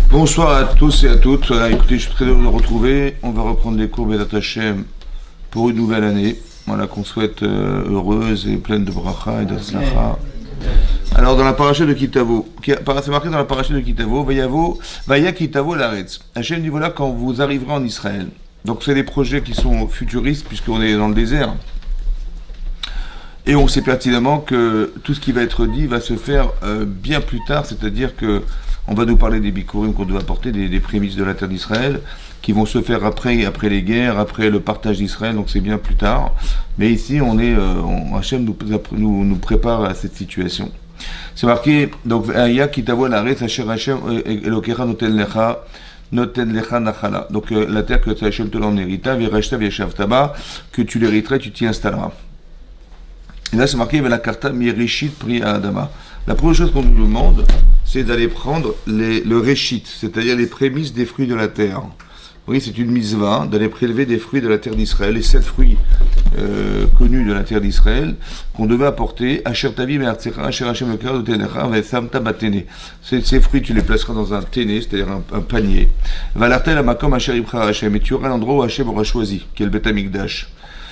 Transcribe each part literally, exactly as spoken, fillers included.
Bonsoir à tous et à toutes. Voilà, écoutez, je suis très heureux de vous retrouver. On va reprendre les cours Bezat Hashem pour une nouvelle année. Voilà, qu'on souhaite euh, heureuse et pleine de bracha et d'atzlacha. Alors, dans la paracha de Kitavo, c'est marqué dans la paracha de Kitavo, Vayavo, Vaya Kitavo l'Aretz. Hashem dit voilà quand vous arriverez en Israël. Donc, c'est des projets qui sont futuristes puisqu'on est dans le désert. Et on sait pertinemment que tout ce qui va être dit va se faire euh, bien plus tard, c'est-à-dire que on va nous parler des bikurim qu'on doit apporter, des, des prémices de la terre d'Israël, qui vont se faire après, après les guerres, après le partage d'Israël, donc c'est bien plus tard. Mais ici, on est, euh, on, Hachem nous, nous, nous prépare à cette situation. C'est marqué, donc, Aya kitavo l'aretz asher Hachem elokecha noten lecha, noten lecha nachala. Donc, euh, la terre que Hachem te donne en héritage, virashta v'yashavtaba, que tu l'hériterais, tu t'y installeras. Et là, c'est marqué, la karta mirishit pri adama. La première chose qu'on nous demande, c'est d'aller prendre les, le réchit, c'est-à-dire les prémices des fruits de la terre. Oui, c'est une mitzvah d'aller prélever des fruits de la terre d'Israël, les sept fruits euh, connus de la terre d'Israël qu'on devait apporter. Asher tavi me'artzecha, asher Hashem lekara d'otenecha, ve'samta batene. Ces fruits, tu les placeras dans un téné, c'est-à-dire un, un panier. Valarta la makom asher ibchar Hashem, et tu auras l'endroit où Hashem aura choisi, qui est le Bet Hamikdash.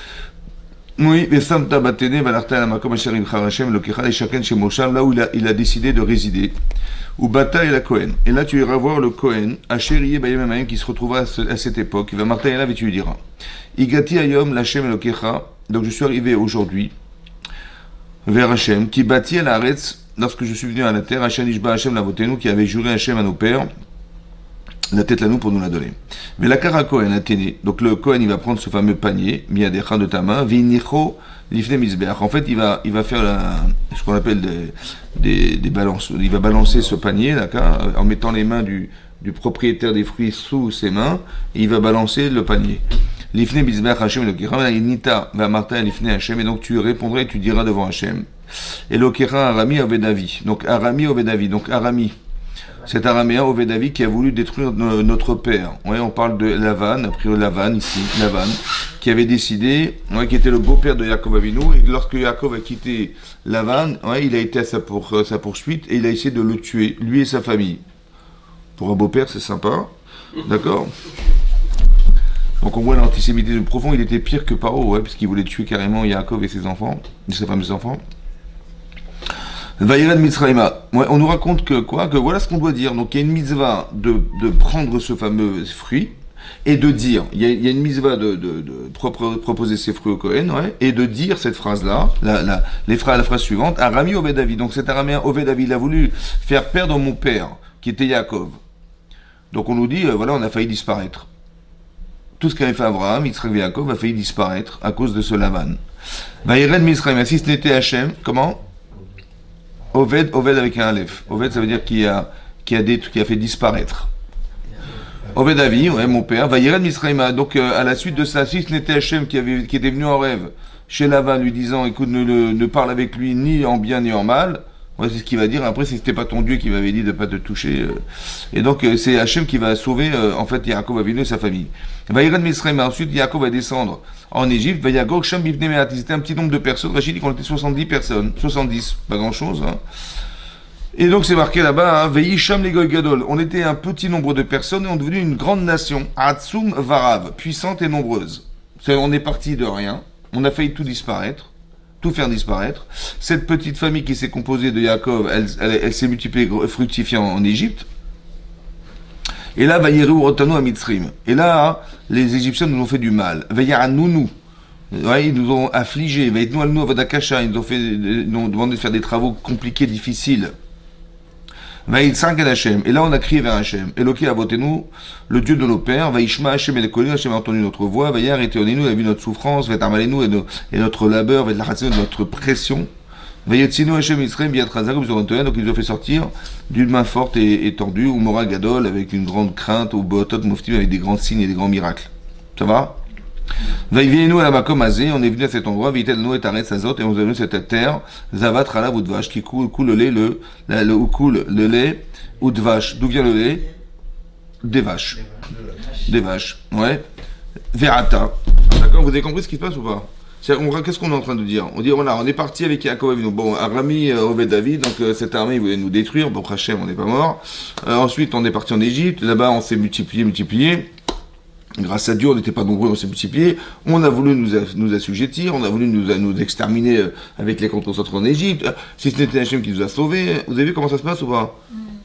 Oui, mais Samta Batene, Valarta la Makom Asher Ibchar Hashem, le Kechal et Shaken chez Mosham, là où il a, il a décidé de résider. Ou Bata et la Kohen. Et là, tu iras voir le Kohen, Asher Bayem qui se retrouvera à, ce, à cette époque. Il va Martin et là, et tu lui diras Igati Ayom, Lachem et le Kecha. Donc, je suis arrivé aujourd'hui vers Hashem, qui bâtit à la Haaretz, lorsque je suis venu à la terre, Hashem Ishba Hashem Lavotenu, qui avait juré Hashem à nos pères. La tête à nous pour nous la donner. Mais la Kara Kohen Athéné, donc le Kohen il va prendre ce fameux panier, miadecha de ta main, vinicho lifne misbeach. En fait, il va, il va faire la, ce qu'on appelle des, des, des balances. Il va balancer ce panier, d'accord, en mettant les mains du, du propriétaire des fruits sous ses mains, et il va balancer le panier. Lifne misbeach Hashem, le kira, nita va Martin lifne Hashem, et donc tu répondrais et tu diras devant Hashem. Et le kira Arami Ovedavi. Donc Arami Ovedavi. Donc Arami. Cet araméen Ovedavi qui a voulu détruire notre père. Ouais, on parle de Lavan, a priori Lavan ici, Lavan, qui avait décidé, ouais, qui était le beau-père de Yaakov Avinu, et lorsque Yaakov a quitté Lavan, ouais, il a été à sa, pour, sa poursuite et il a essayé de le tuer, lui et sa famille. Pour un beau-père, c'est sympa, d'accord? Donc on voit l'antisémitisme profond, il était pire que Paro, ouais, parce qu'il voulait tuer carrément Yaakov et ses enfants, et sa femme et ses enfants. Vaïred Mitzrayma. Ouais, on nous raconte que quoi? Que voilà ce qu'on doit dire. Donc il y a une mitzvah de, de prendre ce fameux fruit et de dire. Il y a, il y a une mitzvah de, de, de propre, proposer ces fruits au Kohen, ouais, et de dire cette phrase-là, la, la, les phrases, la phrase suivante. Arami Ovedavi. Donc cet araméen Ovedavi, il a voulu faire perdre mon père, qui était Yaakov. Donc on nous dit, euh, voilà, on a failli disparaître. Tout ce qu'avait fait Abraham, Yitzhak et Yaakov, a failli disparaître à cause de ce Lavan. Vaïred Mitzrayma. Si ce n'était Hachem, comment? Oved, Oved avec un Aleph. Oved, ça veut dire qui a, qui a, des, qui a fait disparaître. Oved Avi, ouais, mon père, va Yired Misraïma. Donc, euh, à la suite de ça, si ce n'était Hachem qui, avait, qui était venu en rêve chez Lavan lui disant, écoute, ne, ne, ne parle avec lui ni en bien ni en mal, ouais, c'est ce qu'il va dire. Après, si c'était pas ton Dieu qui m'avait dit de pas te toucher. Euh, et donc, euh, c'est Hachem qui va sauver, euh, en fait, Yaakov Avinu et sa famille. Va Yired Misraïma. Ensuite, Yaakov va descendre en Égypte, va Yagog Sham Bivne Me'at. C'était un petit nombre de personnes. Rachid dit qu'on était soixante-dix personnes. soixante-dix, pas grand chose, hein. Et donc c'est marqué là-bas, hein, Veyi Sham Legoy Gadol. On était un petit nombre de personnes et on est devenu une grande nation. Atsum Varav, puissante et nombreuse. C'est, on est parti de rien. On a failli tout disparaître, tout faire disparaître. Cette petite famille qui s'est composée de Yaakov, elle, elle, elle s'est multipliée, fructifiée en, en Égypte. Et là, Vayeru Rotanu à Mitzrim. Et là, hein, les Égyptiens nous ont fait du mal. Vayaranunu. Ouais, ils nous ont affligés. Vaitnu alnu avadakasha. Ils nous ont fait, ils nous ont demandé de faire des travaux compliqués, difficiles. Vaïtsank et Hachem. Et là, on a crié vers Hachem. Eloki avotenu, le Dieu de nos pères. Vaishma Hachem et les Hachem a entendu notre voix. Vaïar et Théonenu, il a vu notre souffrance. Vaïtamalenu et notre labeur. Vaïtlachatzenu, notre pression. Vaïotsinu Hachem Israël, Biatrazak, donc il nous a fait sortir d'une main forte et étendue, ou Mora Gadol, avec une grande crainte, ou Botot Muftim, avec des grands signes et des grands miracles. Ça va? Vaïvienu à la Makom Azé, on est venu à cet endroit, Vitel nous et Aretz Azot, et on est venu à cette terre, Zavat Rala Udvash, qui coule, coule le lait, le, le, le, où coule le lait, Udvash. D'où vient le lait? Des vaches. Des vaches, ouais. Verata. D'accord, vous avez compris ce qui se passe ou pas? Qu'est-ce qu'on est en train de dire? On dit, voilà, on est parti avec Yaakov Avinu. Bon, Arami, Obed David, donc euh, cette armée voulait nous détruire. Bon, Hachem, on n'est pas mort. Euh, ensuite, on est parti en Égypte. Là-bas, on s'est multiplié, multiplié. Grâce à Dieu, on n'était pas nombreux, on s'est multiplié. On a voulu nous, nous assujettir, on a voulu nous, nous exterminer avec les contre-centres en Égypte. Si ce n'était Hachem qui nous a sauvés. Vous avez vu comment ça se passe ou pas?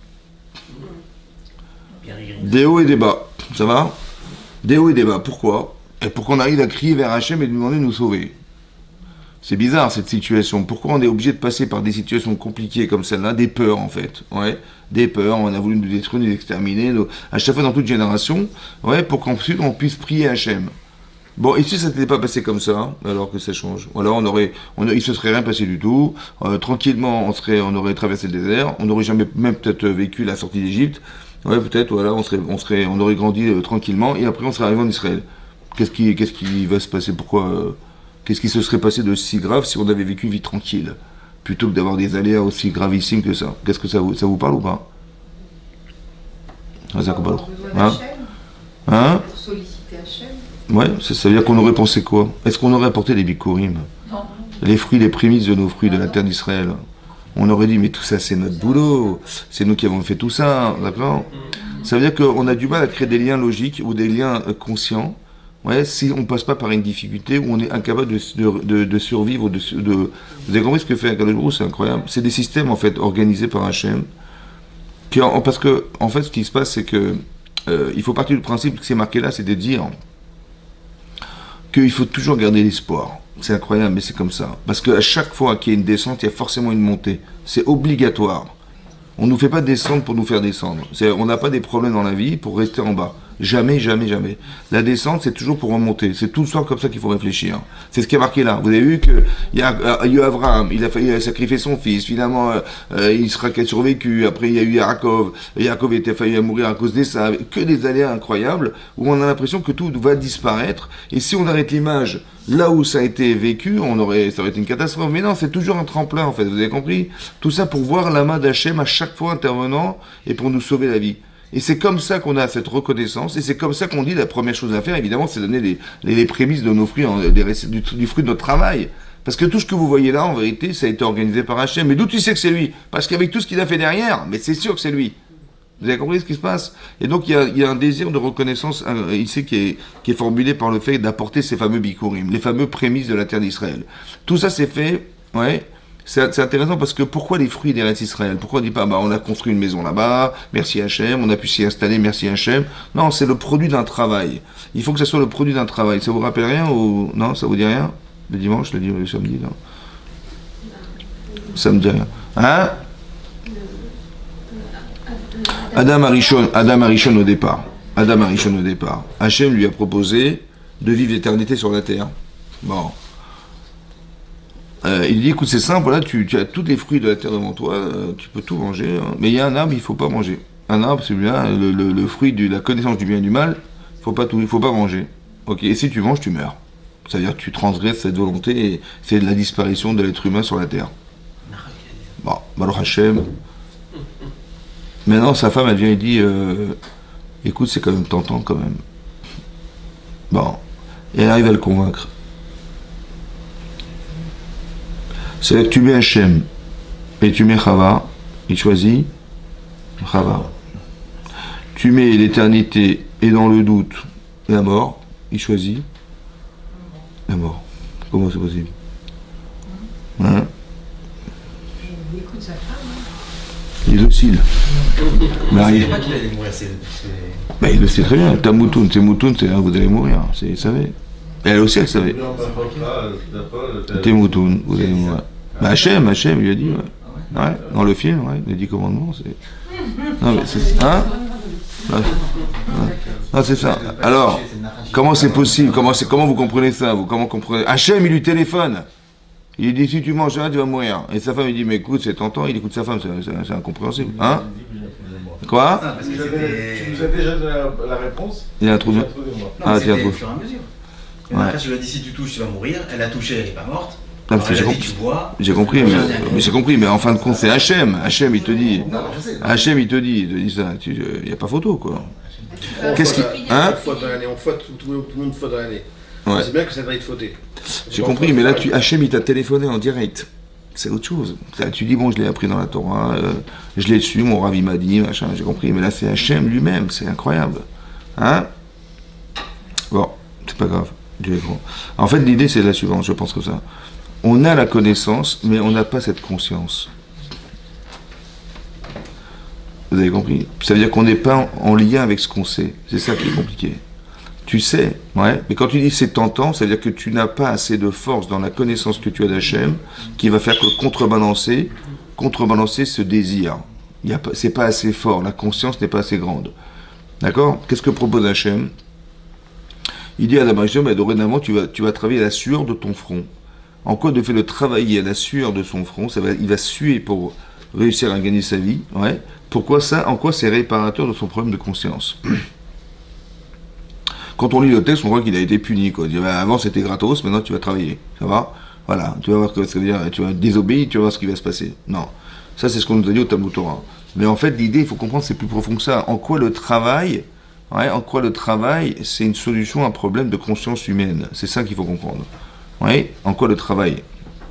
Des hauts et des bas. Ça va? Des hauts et des bas. Pourquoi? Et pour qu'on arrive à crier vers Hachem et lui demander de nous sauver. C'est bizarre cette situation. Pourquoi on est obligé de passer par des situations compliquées comme celle-là? Des peurs en fait. Ouais. Des peurs, on a voulu nous détruire, nous exterminer, nous... à chaque fois dans toute génération, ouais, pour qu'ensuite on puisse prier Hachem. Bon, ici ça n'était pas passé comme ça, alors que ça change. Alors on aurait, on, il se serait rien passé du tout. Euh, tranquillement, on serait, on aurait traversé le désert. On n'aurait jamais même peut-être vécu la sortie d'Égypte. Ouais, peut-être. Voilà, on serait, on serait, on aurait grandi euh, tranquillement et après on serait arrivé en Israël. Qu'est-ce qui, qu'est-ce qui va se passer? Pourquoi euh, Qu'est-ce qui se serait passé de si grave si on avait vécu une vie tranquille, plutôt que d'avoir des aléas aussi gravissimes que ça? Qu'est-ce que ça vous, ça vous parle ou pas? Ah, ça parle. Hein? Hein? Pour solliciter Hachem. Ouais, ça, ça veut dire qu'on aurait pensé quoi? Est-ce qu'on aurait apporté les bikurim? Non. Les fruits, les prémices de nos fruits de la terre d'Israël? On aurait dit, mais tout ça c'est notre boulot, c'est nous qui avons fait tout ça, d'accord? Ça veut dire qu'on a du mal à créer des liens logiques ou des liens euh, conscients. Ouais, si on ne passe pas par une difficulté où on est incapable de, de, de, de survivre, de, de, vous avez compris ce que fait Akadosh Baruch Hu, c'est incroyable. C'est des systèmes en fait organisés par Hachem, qui en, parce que en fait ce qui se passe c'est que euh, il faut partir du principe que c'est marqué là, c'est de dire qu'il faut toujours garder l'espoir. C'est incroyable, mais c'est comme ça. Parce qu'à chaque fois qu'il y a une descente, il y a forcément une montée. C'est obligatoire. On ne nous fait pas descendre pour nous faire descendre. On n'a pas des problèmes dans la vie pour rester en bas. Jamais, jamais, jamais. La descente, c'est toujours pour remonter. C'est tout le temps comme ça qu'il faut réfléchir. C'est ce qui est marqué là. Vous avez vu qu'il y a eu Abraham, il a failli sacrifier son fils. Finalement, euh, il sera qu'il a survécu. Après, il y a eu Yaakov. Yaakov était failli mourir à cause de ça. Que des aléas incroyables où on a l'impression que tout va disparaître. Et si on arrête l'image là où ça a été vécu, on aurait, ça aurait été une catastrophe. Mais non, c'est toujours un tremplin en fait. Vous avez compris? Tout ça pour voir la main d'Hachem à chaque fois intervenant et pour nous sauver la vie. Et c'est comme ça qu'on a cette reconnaissance, et c'est comme ça qu'on dit la première chose à faire, évidemment, c'est donner les, les, les prémices de nos fruits, des, du, du fruit de notre travail. Parce que tout ce que vous voyez là, en vérité, ça a été organisé par Hachem. Mais d'où tu sais que c'est lui? Parce qu'avec tout ce qu'il a fait derrière, mais c'est sûr que c'est lui. Vous avez compris ce qui se passe? Et donc il y a, il y a un désir de reconnaissance euh, ici qui est, qui est formulé par le fait d'apporter ces fameux bikurim, les fameux prémices de la terre d'Israël. Tout ça c'est fait, ouais. C'est intéressant parce que pourquoi les fruits d'Eretz Israël? Pourquoi on dit pas, bah, on a construit une maison là-bas, merci Hachem, on a pu s'y installer, merci Hachem. Non, c'est le produit d'un travail. Il faut que ça soit le produit d'un travail. Ça vous rappelle rien ou non? Ça vous dit rien? Le dimanche, le, le samedi, non? Ça me dit rien. Hein? Adam Arishon, Adam Arishon au départ. Adam Arishon au départ. Hachem lui a proposé de vivre l'éternité sur la terre. Bon. Euh, il dit, écoute, c'est simple, là, tu, tu as tous les fruits de la terre devant toi, euh, tu peux tout manger, hein. Mais il y a un arbre, il ne faut pas manger. Un arbre, celui-là, le, le, le fruit de la connaissance du bien et du mal, il faut pas tout, il faut pas manger. Ok, et si tu manges, tu meurs. C'est-à-dire que tu transgresses cette volonté, et c'est la disparition de l'être humain sur la terre. Bon, Baruch Hashem. Maintenant, sa femme, elle vient et dit, euh, écoute, c'est quand même tentant, quand même. Bon, et elle arrive à le convaincre. C'est que tu mets Hachem et tu mets Chava, il choisit Chava. Tu mets l'éternité et dans le doute la mort, il choisit la mort. Comment c'est possible? Hein? Il écoute sa femme. Il oscille. Il ne pas qu'il allait mourir, c'est... Mais il le sait très bien. Ta moutoune, c'est moutoune, c'est là vous allez mourir. Il savait. Et elle aussi, elle savait. T'es moutoune, vous allez mourir. Bah Hachem, Hachem, il lui a dit, ouais. Ouais, dans le film, ouais, les dix commandements, c'est... Non, mais c'est... Hein? Ouais. Non, c'est ça. Alors, comment c'est possible? Comment, comment vous comprenez ça? Vous, comment comprenez? Hachem, il lui téléphone. Il lui dit, si tu manges là, tu vas mourir. Et sa femme, il dit, mais écoute, c'est tentant, il écoute sa femme, c'est incompréhensible. Hein? Quoi? Ah, tu nous as déjà donné la, la réponse. Il y a un trou de... Ah, c'est un trou. Au fur et à mesure. Et ouais. Après, je lui ai dit, si tu touches, tu vas mourir. Elle a touché, elle n'est pas morte. J'ai compris, mais, mais j'ai compris, mais en fin de compte, c'est Hachem. Hachem, il te dit. Hachem, il te dit, il te dit ça. Il n'y a pas photo, quoi. Qu'est-ce qui. Hein? On fois dans l'année, on fois tout, tout, tout le monde fois dans l'année. Ouais. C'est bien que ça doit être fauté. J'ai compris, mais là, tu, Hachem, il t'a téléphoné en direct. C'est autre chose. Là, tu dis, bon, je l'ai appris dans la Torah, euh, je l'ai su, mon Rav m'a dit, machin, j'ai compris. Mais là, c'est Hachem lui-même, c'est incroyable. Hein? Bon, c'est pas grave. Dieu est grand. En fait, l'idée, c'est la suivante, je pense que ça. On a la connaissance, mais on n'a pas cette conscience. Vous avez compris? Ça veut dire qu'on n'est pas en lien avec ce qu'on sait. C'est ça qui est compliqué. Tu sais, ouais, mais quand tu dis c'est tentant, ça veut dire que tu n'as pas assez de force dans la connaissance que tu as d'Hachem qui va faire que contrebalancer, contrebalancer ce désir. Il y a pas, c'est pas assez fort, la conscience n'est pas assez grande. D'accord? Qu'est-ce que propose Hachem? Il dit à la Hachem, bah, dorénavant, tu vas, tu vas travailler à la sueur de ton front. En quoi de fait de travailler à la sueur de son front, ça va, il va suer pour réussir à gagner sa vie. Ouais. Pourquoi ça? En quoi c'est réparateur de son problème de conscience? Quand on lit le texte, on voit qu'il a été puni. Quoi. Il dit, bah, avant c'était gratos, maintenant tu vas travailler. Ça va? Voilà. Tu vas voir ce que ça veut dire. Tu vas désobéir, tu vas voir ce qui va se passer. Non. Ça, c'est ce qu'on nous a dit au Talmud Torah. Mais en fait, l'idée, il faut comprendre, c'est plus profond que ça. En quoi le travail, ouais, en quoi le travail, c'est une solution à un problème de conscience humaine. C'est ça qu'il faut comprendre. Ouais. En quoi le travail?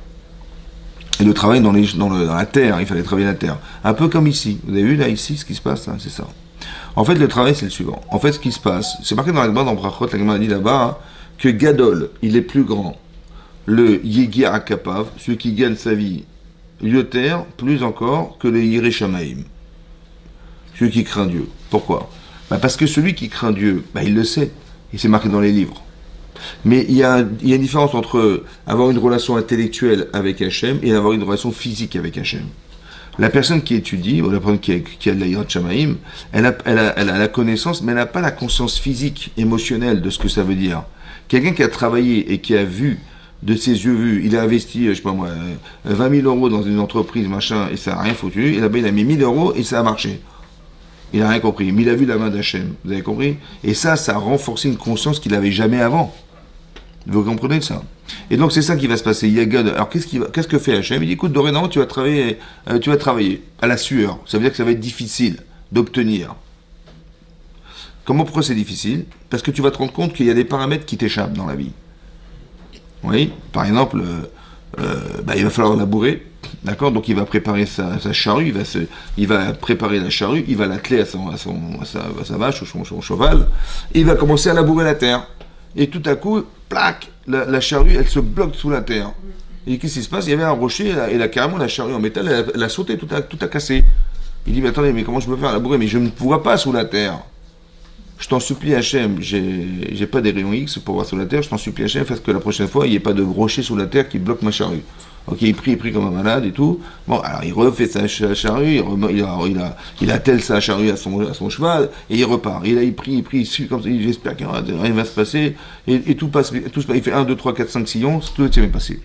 Et le travail dans, les, dans, le, dans la terre, il fallait travailler la terre. Un peu comme ici. Vous avez vu là, ici, ce qui se passe, hein, c'est ça. En fait, le travail, c'est le suivant. En fait, ce qui se passe, c'est marqué dans la Gemara, dans Brachot, la Gemara dit là-bas, hein, que Gadol, il est plus grand. Le Yegir Akapav, celui qui gagne sa vie, Yoter, plus encore que le Yireh Shamaim. Celui qui craint Dieu. Pourquoi? Bah parce que celui qui craint Dieu, bah il le sait. Et c'est marqué dans les livres. Mais il y, a, il y a une différence entre avoir une relation intellectuelle avec Hachem et avoir une relation physique avec Hachem. La personne qui étudie, ou la personne qui a, qui a de la Yirat Shamaim, elle a, elle, a, elle a la connaissance, mais elle n'a pas la conscience physique, émotionnelle de ce que ça veut dire. Quelqu'un qui a travaillé et qui a vu, de ses yeux vus, il a investi, je sais pas moi, vingt mille euros dans une entreprise, machin, et ça n'a rien foutu, et là-bas il a mis mille euros et ça a marché. Il n'a rien compris, mais il a vu la main d'Hachem, vous avez compris? Et ça, ça a renforcé une conscience qu'il n'avait jamais avant. Vous comprenez ça? Et donc c'est ça qui va se passer. Il y a God. Alors qu'est-ce, qui va, qu'est-ce que fait Hachem? Il dit écoute, dorénavant tu vas travailler, euh, tu vas travailler à la sueur. Ça veut dire que ça va être difficile d'obtenir. Comment, pourquoi c'est difficile? Parce que tu vas te rendre compte qu'il y a des paramètres qui t'échappent dans la vie. Oui, par exemple, euh, euh, bah, il va falloir labourer, d'accord? Donc il va préparer sa, sa charrue, il va, se, il va préparer la charrue, il va l'atteler à, son, à, son, à, sa, à sa vache ou son, son cheval, et il va commencer à labourer la terre. Et tout à coup, plaque, la, la charrue, elle se bloque sous la terre. Et qu'est-ce qui se passe? Il y avait un rocher, et là, et là carrément, la charrue en métal, elle a, elle a sauté, tout a, tout a cassé. Il dit, mais attendez, mais comment je peux faire labourer? Mais je ne vois pas sous la terre. Je t'en supplie, Hachem, j'ai, j'ai pas des rayons X pour voir sous la terre, je t'en supplie, Hachem, parce que la prochaine fois, il n'y ait pas de rocher sous la terre qui bloque ma charrue. Ok, il prie, il prie comme un malade et tout. Bon, alors il refait sa charrue, il, rem, il, a, il, a, il attelle sa charrue à son, à son cheval, et il repart. Et là, il prie, il prie, il suit comme ça, j'espère qu'il rien va se passer, et, et tout passe, tout se passe. Il fait un, deux, trois, quatre, cinq sillons, tout s'est bien passé.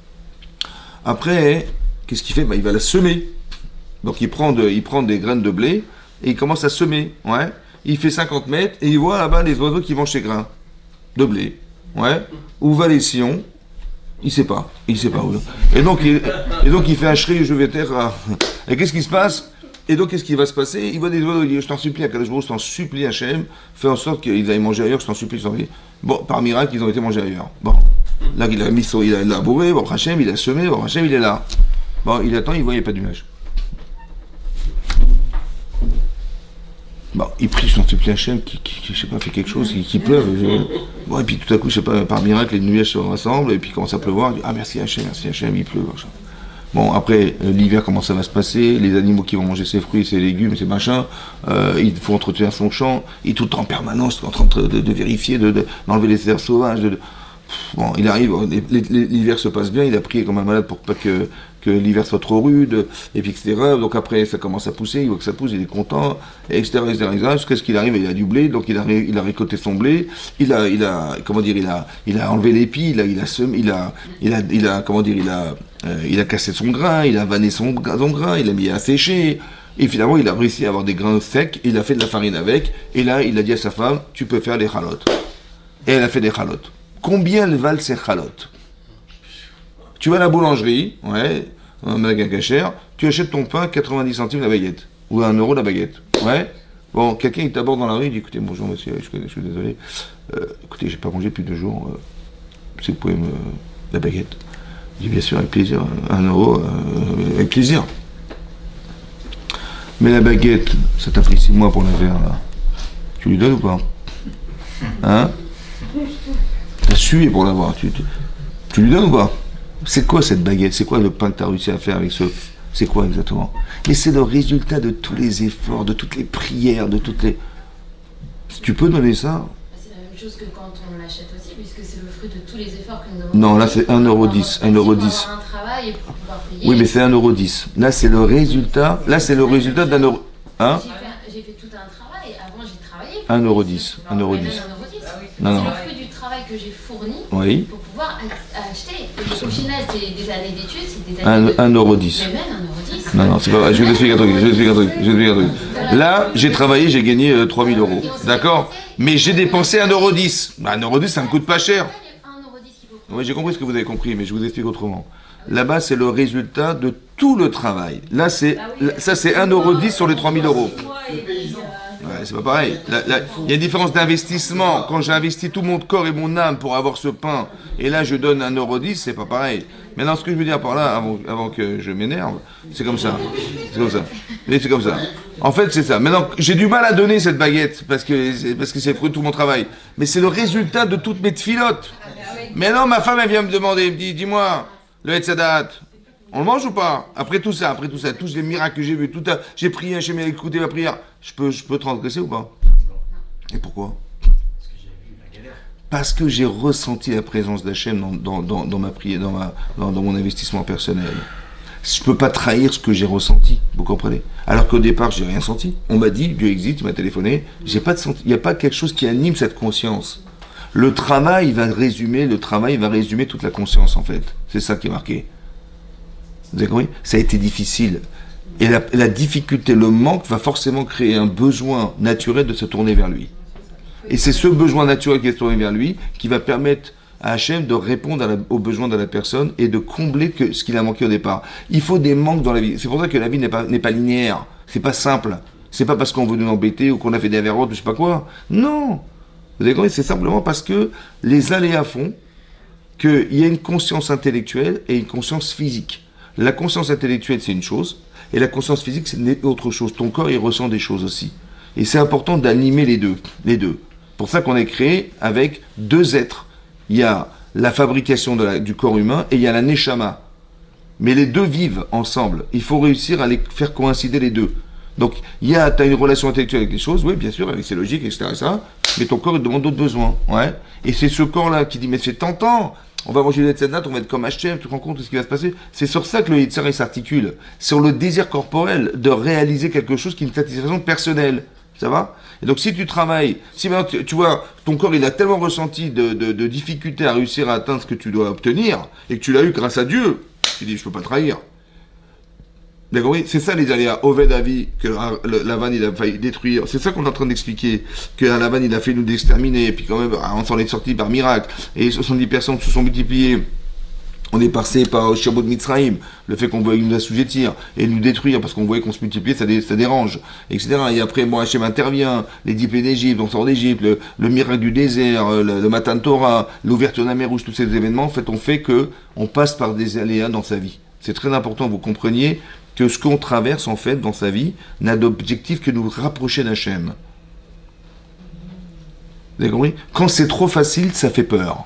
Après, qu'est-ce qu'il fait? Bah, il va la semer. Donc il prend, de, il prend des graines de blé, et il commence à semer, ouais. Il fait cinquante mètres, et il voit là-bas les oiseaux qui mangent ses grains de blé, ouais. Où va les sillons? Il sait pas, il sait pas où. Et donc il, et donc il fait un cri, je vais taire. Et qu'est-ce qui se passe? Et donc qu'est-ce qui va se passer? Il voit des oiseaux, il dit, je t'en supplie, Akadosh Baruch Hu, je t'en supplie, Hachem, fais en sorte qu'ils aillent manger ailleurs, je t'en supplie, je t'en supplie. Bon, par miracle, ils ont été mangés ailleurs. Bon, là il a mis son, il a labouré, bon, Hachem, il a semé, bon, Hachem, il est là. Bon, il attend, il voit, il n'y a pas d'image. Bon, il prie son supplie Hachem qui, qui, qui, je sais pas, fait quelque chose, qui, qui pleuve. Je... Bon, et puis tout à coup, je sais pas, par miracle, les nuages se rassemblent, et puis commence à pleuvoir. Dit, ah, merci Hachem, merci Hachem, il pleut. Machin. Bon, après, euh, l'hiver, comment ça va se passer? Les animaux qui vont manger ses fruits, ses légumes, ses machins, euh, il faut entretenir son champ, il est tout en permanence en train de, de, de vérifier, de, de, d'enlever les terres sauvages. De, de... Bon, il arrive, l'hiver se passe bien, il a prié comme un malade pour pas que, que l'hiver soit trop rude, et puis et cetera. Donc après, ça commence à pousser, il voit que ça pousse, il est content, et cetera, et cetera, et cetera. Jusqu'à ce qu'il arrive, il a du blé, donc il a, il a récolté son blé, il a, il a, comment dire, il a, il a enlevé l'épi, il a, il a semé, il a, il a, il a, comment dire, il a, euh, il a cassé son grain, il a vanné son, son grain, il a mis à sécher, et finalement, il a réussi à avoir des grains secs, il a fait de la farine avec, et là, il a dit à sa femme, tu peux faire des chalotes. Et elle a fait des chalotes. Combien valent ces chalotes? Tu vas à la boulangerie, ouais, un magasin cachère, tu achètes ton pain quatre-vingt-dix centimes la baguette, ou un euro la baguette, ouais. Bon, quelqu'un il t'aborde dans la rue, il dit écoutez, bonjour monsieur, je, je suis désolé, euh, écoutez, j'ai pas mangé depuis deux jours, euh, si vous pouvez me... la baguette. Je dis bien sûr, avec plaisir, un euro, euh, avec plaisir. Mais la baguette, ça t'a pris six mois pour la faire, là. Tu lui donnes ou pas? Hein? T'as sué pour l'avoir, tu, tu, tu lui donnes ou pas? C'est quoi cette baguette? C'est quoi le pain que t'as réussi à faire avec ce... C'est quoi exactement? Mais c'est le résultat de tous les efforts, de toutes les prières, de toutes les... Tu peux donner ça? C'est la même chose que quand on l'achète aussi, puisque c'est le fruit de tous les efforts que nous avons. Non, là c'est un euro dix. un euro dix. Un travail et pour pouvoir payer. Oui, mais c'est un euro dix. Là c'est le résultat. Là c'est le résultat d'un euro. Hein? J'ai fait, j'ai fait tout un travail. Avant j'ai travaillé. un euro dix. un euro dix. Non, non. C'est le fruit du travail que j'ai fourni oui. pour pouvoir acheter. Et au final, c'est des années d'études, c'est des années un euro dix. Mais même un euro dix. Non, non, c'est pas vrai. Je vais t'expliquer un truc. Je vais t'expliquer un truc. Je vais t'expliquer un truc. Là, j'ai travaillé, j'ai gagné euh, trois mille euros. D'accord? Mais j'ai dépensé un euro dix. Bah, un euro dix, ça me coûte pas cher. Oui, j'ai compris ce que vous avez compris, mais je vous explique autrement. Là-bas, c'est le résultat de tout le travail. Là, c'est, ça, c'est un euro dix sur les trois mille euros. Ouais, c'est pas pareil. Là, là, il y a une différence d'investissement. Quand j'ai investi tout mon corps et mon âme pour avoir ce pain, et là je donne un euro dix, c'est pas pareil. Maintenant, ce que je veux dire par là, avant, avant que je m'énerve, c'est comme ça. C'est comme ça. Mais c'est comme ça. En fait, c'est ça. Maintenant, j'ai du mal à donner cette baguette, parce que c'est, parce que c'est le fruit de tout mon travail. Mais c'est le résultat de toutes mes tfilotes. Mais non, ma femme, elle vient me demander, elle me dit, dis-moi, le Hetzadat, on le mange ou pas? Après tout ça, après tout ça, tous les miracles que j'ai vus, tout à, j'ai prié, Hachem a écouté ma prière, je peux, je peux transgresser ou pas? Et pourquoi? Parce que j'ai ressenti la présence d'Hachem dans, dans, dans, dans ma prière, dans, ma, dans, dans mon investissement personnel. Je ne peux pas trahir ce que j'ai ressenti, vous comprenez? Alors qu'au départ, j'ai rien senti. On m'a dit, Dieu existe, il m'a téléphoné, j'ai pas de senti, il n'y a pas quelque chose qui anime cette conscience. Le travail va résumer, le travail va résumer toute la conscience en fait. C'est ça qui est marqué. Vous avez compris? Ça a été difficile. Et la, la difficulté, le manque va forcément créer un besoin naturel de se tourner vers lui. Et c'est ce besoin naturel qui est tourné vers lui qui va permettre à Hachem de répondre à la, aux besoins de la personne et de combler que, ce qu'il a manqué au départ. Il faut des manques dans la vie. C'est pour ça que la vie n'est pas, n'est pas linéaire. C'est pas simple. C'est pas parce qu'on veut nous embêter ou qu'on a fait des avérotes ou je sais pas quoi. Non. Vous avez compris? C'est simplement parce que les aléas font qu'il y a une conscience intellectuelle et une conscience physique. La conscience intellectuelle, c'est une chose, et la conscience physique, c'est autre chose. Ton corps, il ressent des choses aussi. Et c'est important d'animer les deux. Les deux. Pour ça qu'on est créé avec deux êtres. Il y a la fabrication de la, du corps humain et il y a la neshama. Mais les deux vivent ensemble. Il faut réussir à les faire coïncider les deux. Donc, il y a, tu as une relation intellectuelle avec les choses, oui, bien sûr, avec ses logiques, et cetera, et cetera. Mais ton corps, il demande d'autres besoins. Ouais. Et c'est ce corps-là qui dit, mais c'est tentant. On va manger le Hetzadat, on va être comme Hachem, tu te rends compte de ce qui va se passer? C'est sur ça que le Yetzirah s'articule. Sur le désir corporel de réaliser quelque chose qui est une satisfaction personnelle. Ça va? Et donc si tu travailles, si maintenant tu, tu vois, ton corps il a tellement ressenti de, de, de difficultés à réussir à atteindre ce que tu dois obtenir, et que tu l'as eu grâce à Dieu, tu dis, je peux pas trahir. D'accord, oui, c'est ça les aléas. Oved a vu que Lavan il a failli détruire. C'est ça qu'on est en train d'expliquer. Que Lavan il a fait nous exterminer. Et puis quand même, on s'en est sorti par miracle. Et soixante-dix personnes se sont multipliées. On est passé par Shabbat Mitzrayim, le fait qu'on voyait nous assujettir et nous détruire parce qu'on voyait qu'on se multipliait, ça, dé, ça dérange, et cetera. Et après, bon, Hachem intervient, les dix plaies d'Égypte, on sort d'Égypte, le, le miracle du désert, le, le Matan Torah, l'ouverture de la mer Rouge, tous ces événements, en fait, on fait que on passe par des aléas dans sa vie. C'est très important que vous compreniez que ce qu'on traverse, en fait, dans sa vie, n'a d'objectif que nous rapprocher d'Hachem. Vous avez compris? Quand c'est trop facile, ça fait peur.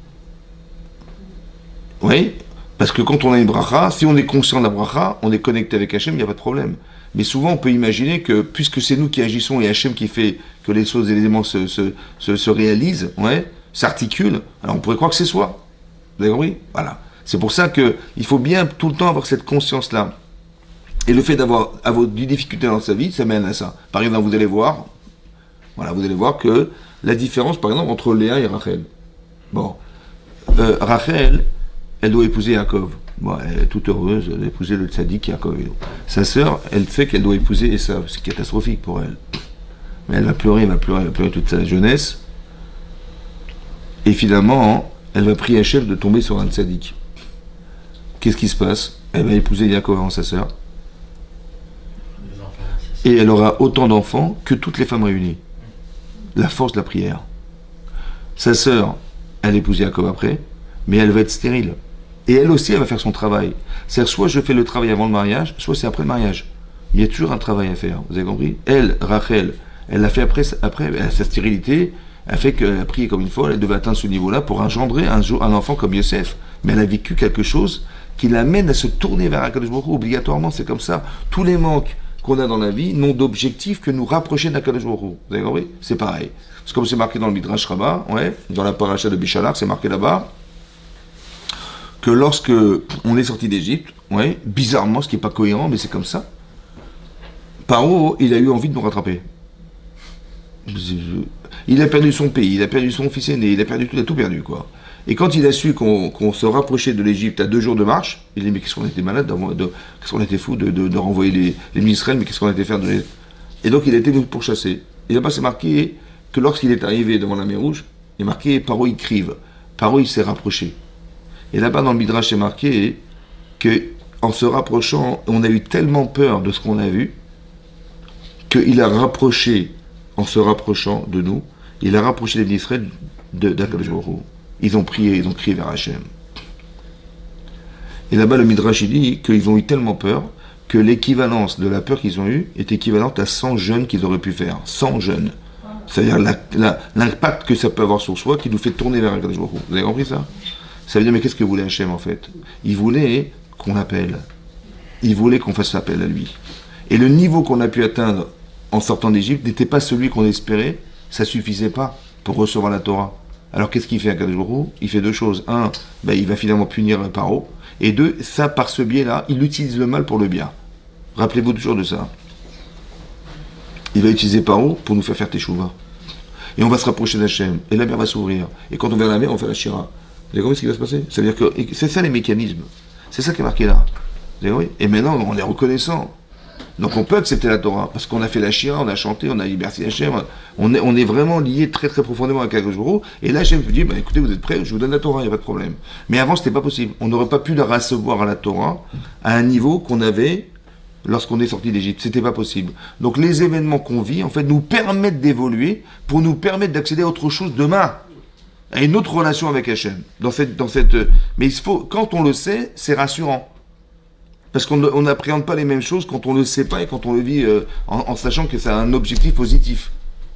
Oui, parce que quand on a une bracha, si on est conscient de la bracha, on est connecté avec Hachem, il n'y a pas de problème. Mais souvent, on peut imaginer que, puisque c'est nous qui agissons et Hachem qui fait que les choses et les éléments se, se, se, se réalisent, ouais, s'articulent, alors on pourrait croire que c'est soi. Vous avez compris? Voilà. C'est pour ça qu'il faut bien tout le temps avoir cette conscience-là. Et le fait d'avoir, avoir des difficultés dans sa vie, ça mène à ça. Par exemple, vous allez voir, voilà, vous allez voir que la différence, par exemple, entre Léa et Rachel. Bon, euh, Rachel, elle doit épouser Yaakov. Bon, elle est toute heureuse, elle a épousé le tzaddik Yaakov. Sa sœur, elle sait qu'elle doit épouser Esav. C'est catastrophique pour elle. Mais elle va pleurer, elle va pleurer, elle va pleurer toute sa jeunesse. Et finalement, elle va prier Hachem de tomber sur un tzaddik. Qu'est-ce qui se passe? Elle va épouser Yaakov avant sa sœur. Et elle aura autant d'enfants que toutes les femmes réunies. La force de la prière. Sa sœur, elle épouse Yaakov après. mais elle va être stérile. Et elle aussi, elle va faire son travail. C'est-à-dire, soit je fais le travail avant le mariage, soit c'est après le mariage. Il y a toujours un travail à faire, vous avez compris? Elle, Rachel, elle l'a fait après, après sa stérilité, elle fait qu'elle a prié comme une folle, elle devait atteindre ce niveau-là pour engendrer un, jour, un enfant comme Yosef. Mais elle a vécu quelque chose qui l'amène à se tourner vers Akadosh Baruch Hu. Obligatoirement, c'est comme ça. Tous les manques qu'on a dans la vie n'ont d'objectif que nous rapprocher d'Akadosh Baruch Hu. Vous avez compris? C'est pareil. C'est comme c'est marqué dans le Midrash Rabbah, ouais, dans la paracha de Béchalach, c'est marqué là-bas, que lorsque on est sorti d'Égypte, ouais, bizarrement, ce qui n'est pas cohérent, mais c'est comme ça, Paro, il a eu envie de nous rattraper. Il a perdu son pays, il a perdu son fils aîné, il a perdu tout, il a tout perdu, quoi. Et quand il a su qu'on qu'on se rapprochait de l'Égypte à deux jours de marche, il a dit, mais qu'est-ce qu'on était malade, de, qu'est-ce qu'on était fou de, de, de renvoyer les, les ministres, mais qu'est-ce qu'on était faire de les... Et donc il a été nous pourchasser. Et là-bas, c'est marqué que lorsqu'il est arrivé devant la mer Rouge, il est marqué, Paro, il crive. Paro, il s'est rapproché. Et là-bas, dans le Midrash, c'est marqué qu'en se rapprochant, on a eu tellement peur de ce qu'on a vu, qu'il a rapproché, en se rapprochant de nous, il a rapproché les Israël d'Akadosh Baruch Hu. Ils ont prié, ils ont crié vers Hachem. Et là-bas, le Midrash, il dit qu'ils ont eu tellement peur que l'équivalence de la peur qu'ils ont eue est équivalente à cent jeûnes qu'ils auraient pu faire. cent jeûnes. C'est-à-dire l'impact que ça peut avoir sur soi qui nous fait tourner vers Akadosh Baruch Hu. Vous avez compris ça? Ça veut dire, mais qu'est-ce que voulait Hachem en fait? Il voulait qu'on l'appelle. Il voulait qu'on fasse appel à lui. Et le niveau qu'on a pu atteindre en sortant d'Égypte n'était pas celui qu'on espérait, ça suffisait pas pour recevoir la Torah. Alors qu'est-ce qu'il fait à Akadosh Baruch Hu? Il fait deux choses. Un, ben, il va finalement punir Paro. Et deux, ça, par ce biais-là, il utilise le mal pour le bien. Rappelez-vous toujours de ça. Il va utiliser Paro pour nous faire faire Teshuvah. Et on va se rapprocher d'Hachem. Et la mer va s'ouvrir. Et quand on verra la mer, on fait la Shira. Vous avez compris ce qui va se passer? C'est-à-dire que c'est ça les mécanismes. C'est ça qui est marqué là. Vous avez compris? Et maintenant, on est reconnaissant. Donc on peut accepter la Torah, parce qu'on a fait la Shira, on a chanté, on a liberté Hachem, on est, on est vraiment lié très très profondément à Akadosh Baruch Hu, et là Hachem vous dit, bah, écoutez, vous êtes prêts, je vous donne la Torah, il n'y a pas de problème. Mais avant, c'était pas possible. On n'aurait pas pu la recevoir à la Torah à un niveau qu'on avait lorsqu'on est sorti d'Égypte. C'était pas possible. Donc les événements qu'on vit, en fait, nous permettent d'évoluer pour nous permettre d'accéder à autre chose demain, à une autre relation avec Hachem. Dans cette, dans cette... Mais il faut, quand on le sait, c'est rassurant. Parce qu'on n'appréhende pas les mêmes choses quand on ne le sait pas et quand on le vit euh, en, en sachant que ça a un objectif positif.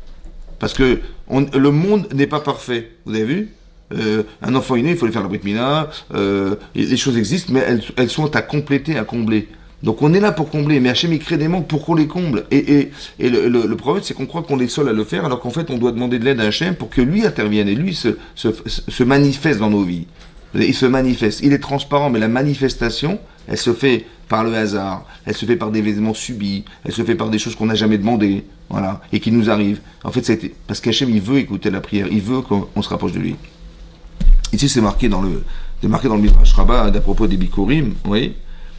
Parce que on, le monde n'est pas parfait. Vous avez vu euh, un enfant inné, il faut lui faire la brit mila, euh, les choses existent, mais elles, elles sont à compléter, à combler. Donc on est là pour combler, mais Hachem il crée des manques pour qu'on les comble. Et, et, et le, le, le problème, c'est qu'on croit qu'on est seul à le faire, alors qu'en fait on doit demander de l'aide à Hachem pour que lui intervienne et lui se, se, se manifeste dans nos vies. Il se manifeste, il est transparent, mais la manifestation, elle se fait par le hasard, elle se fait par des événements subis, elle se fait par des choses qu'on n'a jamais demandées, voilà, et qui nous arrivent. En fait, c'est parce qu'Hachem, il veut écouter la prière, il veut qu'on se rapproche de lui. Ici, c'est marqué dans le, c'est marqué dans le Midrash Rabbah à propos des Bikurim, vous voyez,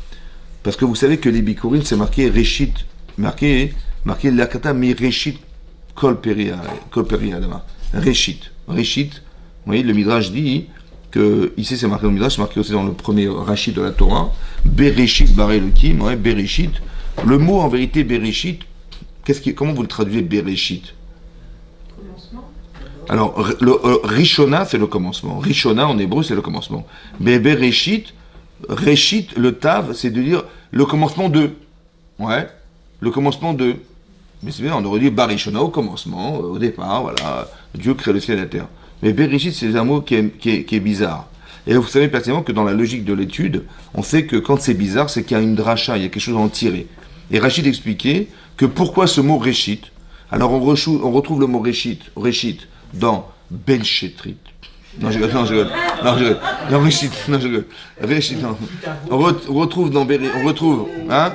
parce que vous savez que les Bikurim, c'est marqué Réchit, marqué, marqué Lakata mi Réchit Kol Peria, Kol Peria Adama, Réchit, Réchit, vous voyez, le Midrash dit que, ici c'est marqué dans le Midrash, c'est marqué aussi dans le premier Rachid de la Torah, Bereshit bar Elohim, ouais, Bereshit. Le mot en vérité Bereshit, qu'est-ce qui, comment vous le traduisez Bereshit? Commencement. Alors, le, euh, Rishona c'est le commencement. Rishona en hébreu c'est le commencement. Mais Bereshit, Reshit, le tav, c'est de dire le commencement de. Ouais, le commencement de. Mais c'est bien, on aurait dit Barishona au commencement, au départ, voilà, Dieu crée le ciel et la terre. Mais Bereshit, c'est un mot qui est, qui, est, qui est bizarre. Et vous savez pertinemment que dans la logique de l'étude, on sait que quand c'est bizarre, c'est qu'il y a une dracha, il y a quelque chose à en tirer. Et Rachid expliquait que pourquoi ce mot Réchit. Alors on, rechou, on retrouve le mot Réchit, Réchit dans Ben Shetrit. Non, je rigole, non, je rigole. Non, je rigole. Non, Réchit, non, je rigole. Réchit, non. On, re, on retrouve dans Béri, on retrouve, hein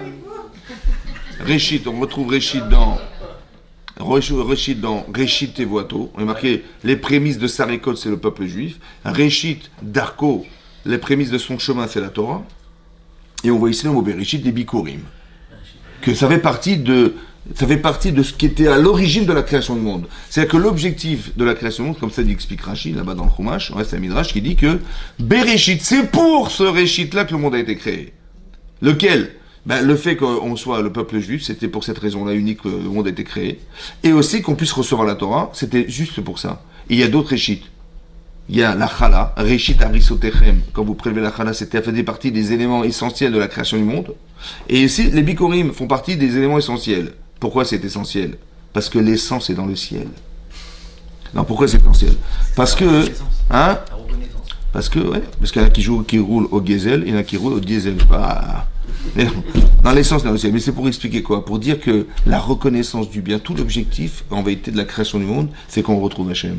Réchit, on retrouve Réchit dans... Réchit dans Réchit Tevoato, on a marqué les prémices de sa récolte, c'est le peuple juif. Réchit d'Arco, les prémices de son chemin, c'est la Torah. Et on voit ici le mot Bereshit des Bikurim. Que ça fait partie de, ça fait partie de ce qui était à l'origine de la création du monde. C'est-à-dire que l'objectif de la création du monde, comme ça dit explique Rachid là-bas dans le Chumash, ouais, c'est un Midrash qui dit que Bereshit, c'est pour ce Réchit-là que le monde a été créé. Lequel? Ben, le fait qu'on soit le peuple juif, c'était pour cette raison-là unique que le monde a été créé. Et aussi qu'on puisse recevoir la Torah, c'était juste pour ça. Et il y a d'autres réchites. il y a la chala, Reshit Arisotechem, quand vous prélevez la chala, c'était fait partie des éléments essentiels de la création du monde. Et ici, les bikurim font partie des éléments essentiels. Pourquoi c'est essentiel? Parce que l'essence est dans le ciel. Non, pourquoi c'est essentiel? Parce que, hein? Parce que, ouais, parce qu'il y en a qui jouent, qui roulent au diesel, il y en a qui roulent au diesel. Bah, dans l'essence, dans le ciel. Mais c'est pour expliquer quoi? Pour dire que la reconnaissance du bien, tout l'objectif, en vérité, de la création du monde, c'est qu'on retrouve Hachem.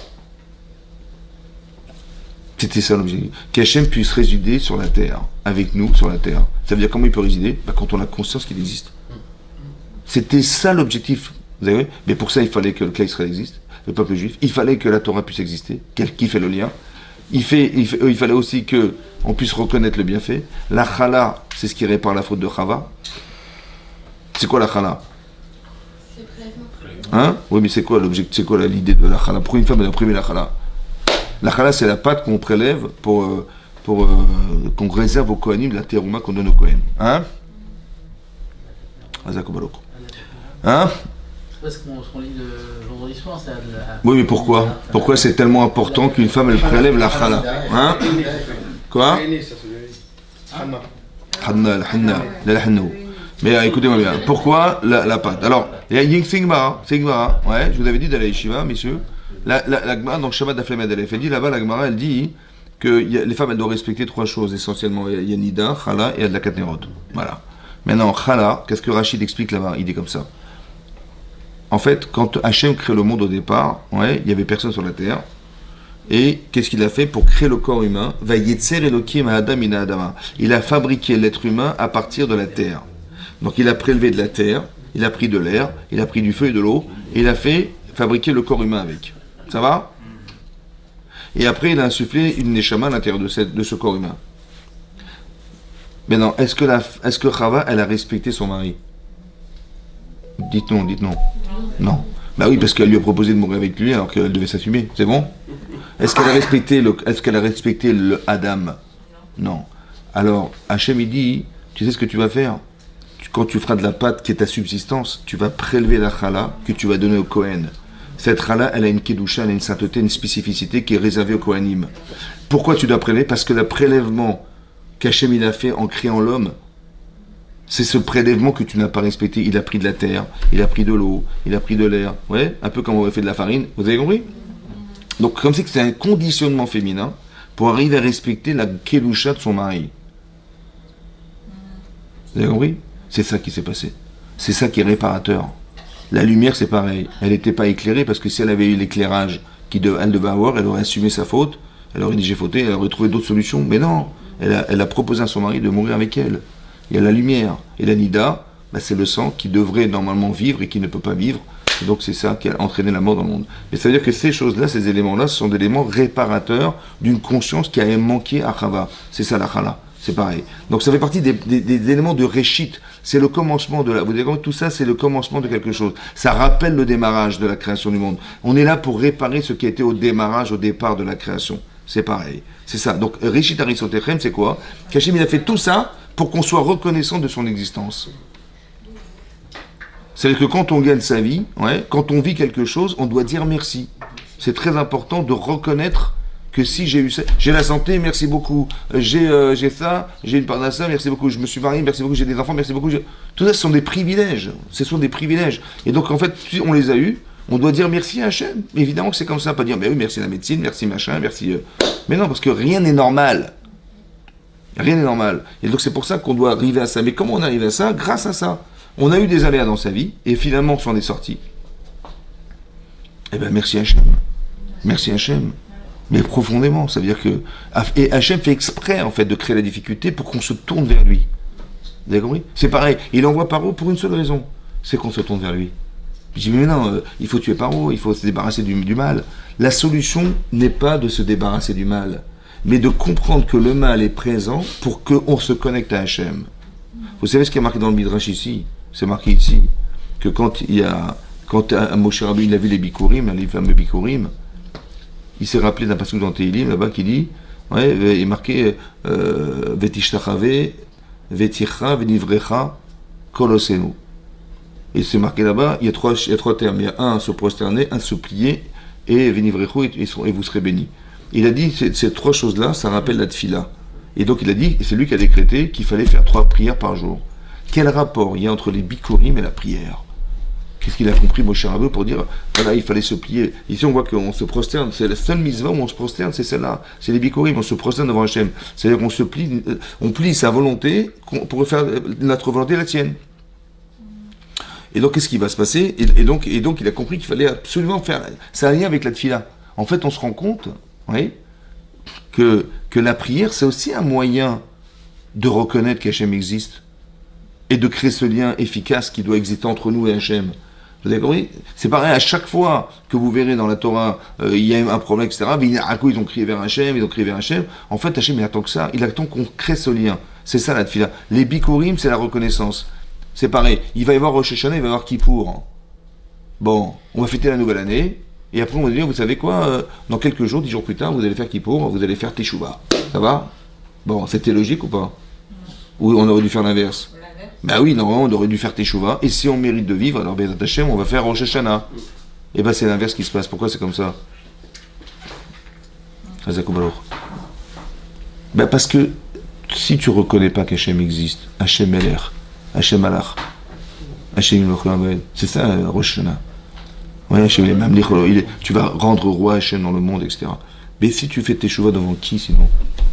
C'était ça l'objectif. Qu'Hachem puisse résider sur la terre, avec nous, sur la terre. Ça veut dire comment il peut résider? Bah, quand on a conscience qu'il existe. C'était ça l'objectif. Vous avez vu? Mais pour ça, il fallait que le Klal Israël existe, le peuple juif. Il fallait que la Torah puisse exister. Qui fait le lien? Il, fait, il, fait, il fallait aussi qu'on puisse reconnaître le bienfait. La chala, c'est ce qui répare la faute de Chava. C'est quoi la chala? C'est prélèvement. Hein? Oui, mais c'est quoi l'objectif? C'est quoi l'idée de la chala? Pourquoi une femme elle a privé la chala? La chala, c'est la pâte qu'on prélève pour, euh, pour euh, qu'on réserve au Kohanim, la terouma qu'on donne au Kohen. Hein? Azakobaloko. Hein? Parce qu'on lit le vendredi soir, c'est la... Oui, mais pourquoi? Pourquoi c'est tellement important qu'une femme, elle prélève la chala? Hein? Quoi? Hanna, la hanna, la hanna. Mais euh, écoutez-moi bien, pourquoi la, la pâte? Alors, il y a Ying Sigmara, Sigmara, ouais, je vous avais dit d'aller à Yeshiva, messieurs. La, la, la Gemara, donc Shabbat d'Aflemed Aleph, elle dit là-bas, la Gemara, elle dit que y a, les femmes, elles doivent respecter trois choses essentiellement. Il y a Nida, Chala et Adlakat Nerot. Voilà. Maintenant, Chala, qu'est-ce que Rachid explique là-bas? Il dit comme ça. En fait, quand Hachem crée le monde au départ, ouais, il n'y avait personne sur la terre. Et qu'est-ce qu'il a fait pour créer le corps humain? Il a fabriqué l'être humain à partir de la terre. Donc il a prélevé de la terre, il a pris de l'air, il a pris du feu et de l'eau, et il a fait fabriquer le corps humain avec. Ça va? Et après, il a insufflé une neshama à l'intérieur de, cette, de ce corps humain. Maintenant, est-ce que, la, est-ce que Chava, elle a respecté son mari? Dites non, dites non. Non. Bah oui, parce qu'elle lui a proposé de mourir avec lui alors qu'elle devait s'assumer. C'est bon? Est-ce qu'elle a respecté le, est-ce qu'elle a respecté le Adam? Non. Alors, Hachem, il dit, tu sais ce que tu vas faire? Quand tu feras de la pâte qui est ta subsistance, tu vas prélever la chala que tu vas donner au Kohen. Cette chala, elle a une kedusha, elle a une sainteté, une spécificité qui est réservée au Kohanim. Pourquoi tu dois prélever? Parce que le prélèvement qu'Hachem il a fait en créant l'homme, c'est ce prélèvement que tu n'as pas respecté. Il a pris de la terre, il a pris de l'eau, il a pris de l'air. Ouais, un peu comme on aurait fait de la farine. Vous avez compris? Donc, comme c'est que c'est un conditionnement féminin pour arriver à respecter la kedusha de son mari. Vous avez compris? C'est ça qui s'est passé. C'est ça qui est réparateur. La lumière, c'est pareil. Elle n'était pas éclairée parce que si elle avait eu l'éclairage qu'elle devait avoir, elle aurait assumé sa faute, elle aurait dit j'ai fauté, elle aurait trouvé d'autres solutions. Mais non, elle a, elle a proposé à son mari de mourir avec elle. Il y a la lumière. Et la nida, bah, c'est le sang qui devrait normalement vivre et qui ne peut pas vivre. Et donc c'est ça qui a entraîné la mort dans le monde. Mais ça veut dire que ces choses-là, ces éléments-là, ce sont des éléments réparateurs d'une conscience qui a manqué à Chava. C'est ça la chala. C'est pareil. Donc ça fait partie des, des, des éléments de Réchit. C'est le commencement de la... Vous voyez, tout ça, c'est le commencement de quelque chose. Ça rappelle le démarrage de la création du monde. On est là pour réparer ce qui était au démarrage, au départ de la création. C'est pareil. C'est ça. Donc Réchit Arisotechem, c'est quoi? Qu'Hachem, il a fait tout ça pour qu'on soit reconnaissant de son existence. C'est-à-dire que quand on gagne sa vie, ouais, quand on vit quelque chose, on doit dire merci. C'est très important de reconnaître que si j'ai eu ça, j'ai la santé, merci beaucoup, j'ai euh, j'ai ça, j'ai une part de ça, merci beaucoup, je me suis marié, merci beaucoup, j'ai des enfants, merci beaucoup. J'ai... Tout ça, ce sont des privilèges. Ce sont des privilèges. Et donc, en fait, si on les a eus, on doit dire merci à Hachem. Évidemment que c'est comme ça, pas dire, mais oui, merci la médecine, merci machin, merci... Euh... Mais non, parce que rien n'est normal. Rien n'est normal. Et donc, c'est pour ça qu'on doit arriver à ça. Mais comment on arrive à ça? Grâce à ça. On a eu des aléas dans sa vie, et finalement, on s'en est sorti. Eh bien, merci Hachem. Merci Hachem. Mais profondément, ça veut dire que... Et Hachem fait exprès, en fait, de créer la difficulté pour qu'on se tourne vers lui. Vous avez compris? C'est pareil. Il envoie Paro pour une seule raison. C'est qu'on se tourne vers lui. Je dis, mais non, euh, il faut tuer Paro, il faut se débarrasser du, du mal. La solution n'est pas de se débarrasser du mal, mais de comprendre que le mal est présent pour qu'on se connecte à Hachem. Vous savez ce qui est marqué dans le Midrash ici? C'est marqué ici, que quand il y a... Quand Moshe Rabbeinu il a vu les Bikurim, les fameux Bikurim, il s'est rappelé d'un passage dans Tehillim, là-bas, qui dit, ouais, il est marqué Vetishtachave, Veticha, Venivrecha, Kolosenu. Et c'est marqué là-bas, il y a trois, il y a trois termes. Il y a un, se prosterner, un, se plier, et Venivrechu, et, et vous serez bénis. Il a dit, ces, ces trois choses-là, ça rappelle la tfila. Et donc il a dit, c'est lui qui a décrété qu'il fallait faire trois prières par jour. Quel rapport il y a entre les bikurim et la prière? Qu'est-ce qu'il a compris, Moshe Rabbeinu, pour dire, voilà, il fallait se plier. Ici, on voit qu'on se prosterne. C'est la seule mitzvah où on se prosterne, c'est celle-là. C'est les bikurim, on se prosterne devant Hachem. C'est-à-dire qu'on se plie, on plie sa volonté pour faire notre volonté la tienne. Et donc, qu'est-ce qui va se passer? et, et, donc, et donc, il a compris qu'il fallait absolument faire. Ça a un lien avec la tfila. En fait, on se rend compte, oui, que, que la prière, c'est aussi un moyen de reconnaître qu'Hachem existe et de créer ce lien efficace qui doit exister entre nous et Hachem. Vous avez compris? C'est pareil, à chaque fois que vous verrez dans la Torah, euh, il y a un problème, et cetera, mais à coup, ils ont crié vers Hachem, ils ont crié vers Hachem. En fait, Hachem, il attend que ça. Il attend qu'on crée ce lien. C'est ça, la tfila. Les bikurim, c'est la reconnaissance. C'est pareil. Il va y avoir Rosh Hashanah, il va y avoir Kippour. Bon, on va fêter la nouvelle année, et après, on va dire, vous savez quoi, euh, dans quelques jours, dix jours plus tard, vous allez faire Kippour, vous allez faire Teshuvah. Ça va? Bon, c'était logique ou pas? Ou on aurait dû faire l'inverse? Ben oui, normalement, on aurait dû faire Teshuvah. Et si on mérite de vivre, alors Bezat Hashem, on va faire Rosh Hashanah. Et ben c'est l'inverse qui se passe. Pourquoi c'est comme ça? Ben parce que si tu reconnais pas qu'Hachem existe, Hachem Meler, Hachem Alach, Hachem Ilochem, c'est ça Rosh Hashanah. Ouais, Hachem il est, tu vas rendre roi Hachem dans le monde, et cetera. Mais si tu fais Teshuvah devant qui sinon?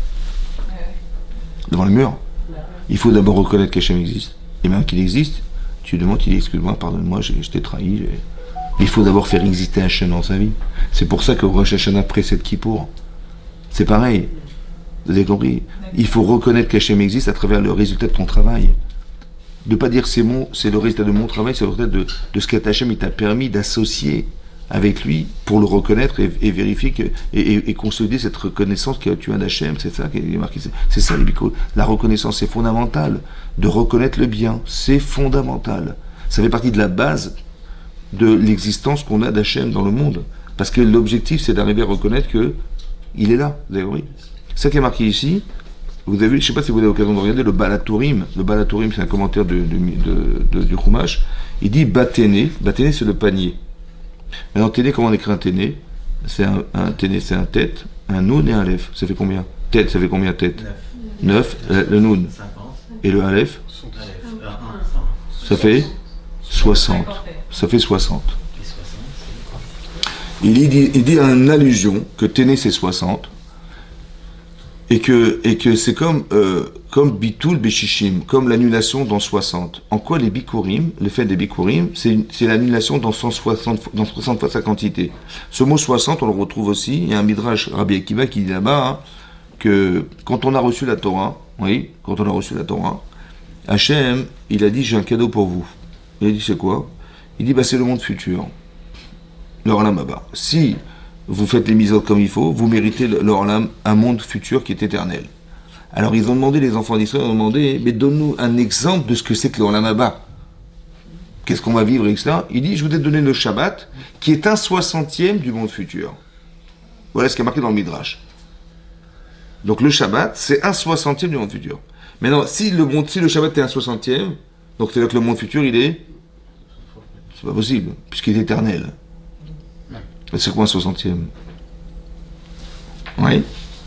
Devant le mur. Il faut d'abord reconnaître qu'Hachem existe. Et même qu'il existe, tu lui demandes, tu dis, excuse-moi, pardonne-moi, je t'ai trahi. Il faut d'abord faire exister Hachem dans sa vie. C'est pour ça que Rosh Hashanah précède Kippour. C'est pareil. Vous avez compris? Il faut reconnaître qu'Hachem existe à travers le résultat de ton travail. De ne pas dire c'est mon, c'est le résultat de mon travail, c'est le résultat de, de ce qu'Hachem t'a permis d'associer avec lui pour le reconnaître et, et vérifier que, et, et, et consolider cette reconnaissance que tu as d'Hachem. C'est ça qui est marqué. C'est ça les bicos. La reconnaissance, c'est fondamental. De reconnaître le bien, c'est fondamental. Ça fait partie de la base de l'existence qu'on a d'Hachem dans le monde. Parce que l'objectif, c'est d'arriver à reconnaître que il est là. Vous avez compris? C'est ça qui est marqué ici. Vous avez vu, je ne sais pas si vous avez l'occasion de regarder le Balatourim. Le Balatourim, c'est un commentaire de, de, de, de, du Chumash. Il dit Baténé. Baténé, c'est le panier. Maintenant, téné, comment on écrit un téné? C'est un, un téné, c'est un tête, un noun et un aleph. Ça fait combien? Tête, ça fait combien tête? neuf. Le noun. Et le aleph? Ça fait soixante. Ça fait soixante. Il dit, il dit en allusion que téné c'est soixante. Et que, et que c'est comme, euh, comme Bitul Beshishim, comme l'annulation dans soixante. En quoi les Bikurim, le fait des Bikurim, c'est, c'est l'annulation dans cent soixante, dans soixante fois sa quantité. Ce mot soixante, on le retrouve aussi, il y a un Midrash Rabbi Akiva qui dit là-bas, hein, que quand on a reçu la Torah, oui, quand on a reçu la Torah, Hachem, il a dit, j'ai un cadeau pour vous. Il a dit, c'est quoi? Il dit, bah c'est le monde futur. Le Olam Haba. Si vous faites les mises comme il faut, vous méritez l'Olam, un monde futur qui est éternel. Alors ils ont demandé, les enfants d'Israël ont demandé, mais donne-nous un exemple de ce que c'est que l'Olam Haba. Qu'est-ce qu'on va vivre, et cetera. Il dit, je vous ai donné le Shabbat, qui est un soixantième du monde futur. Voilà ce qui est marqué dans le Midrash. Donc le Shabbat, c'est un soixantième du monde futur. Maintenant, si le, monde, si le Shabbat est un soixantième, donc c'est-à-dire que le monde futur, il est... C'est pas possible, puisqu'il est éternel. C'est quoi un soixantième? Oui.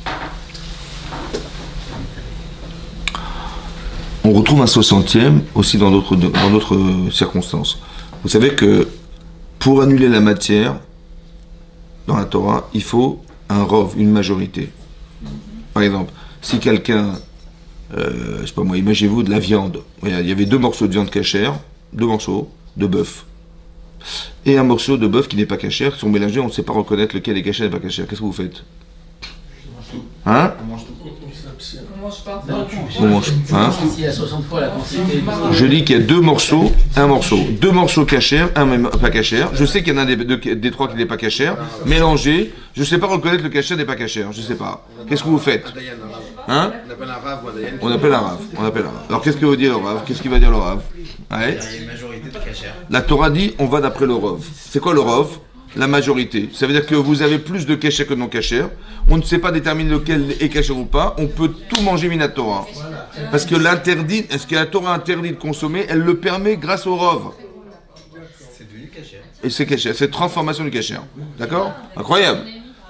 On retrouve un soixantième aussi dans d'autres, dans d'autres circonstances. Vous savez que pour annuler la matière, dans la Torah, il faut un rov, une majorité. Par exemple, si quelqu'un, euh, je sais pas moi, imaginez-vous de la viande. Il y avait deux morceaux de viande cachère, deux morceaux de bœuf. Et un morceau de bœuf qui n'est pas cachère, qui sont mélangés, on ne sait pas reconnaître lequel est cachère et pas cachère. Qu'est-ce que vous faites? Hein? On mange pas. On mange. Hein? S'il y a soixante fois la quantité. Je dis qu'il y a deux morceaux, un morceau, deux morceaux cachères, un même pas cachère. Je sais qu'il y en a un des, des, des trois qui n'est pas cachère, mélangés. Je ne sais pas reconnaître le cachère n'est pas cachère. Je ne sais pas. Qu'est-ce que vous faites? Hein? On appelle un rave ou un dayan. On appelle un rave. On appelle un rave. Alors qu'est-ce que veut dire le rave? Qu'est-ce qu'il va dire le rave? Ouais. Il y a une majorité de cachère. La Torah dit, on va d'après le rov. C'est quoi le rov? La majorité. Ça veut dire que vous avez plus de cachère que de non cachère. On ne sait pas déterminer lequel est cachère ou pas. On peut tout manger minatora. Parce que l'interdit, est-ce que la Torah interdit de consommer, elle le permet grâce au rov. C'est devenu cachère. Et c'est cachère, c'est transformation du cachère. D'accord? Incroyable.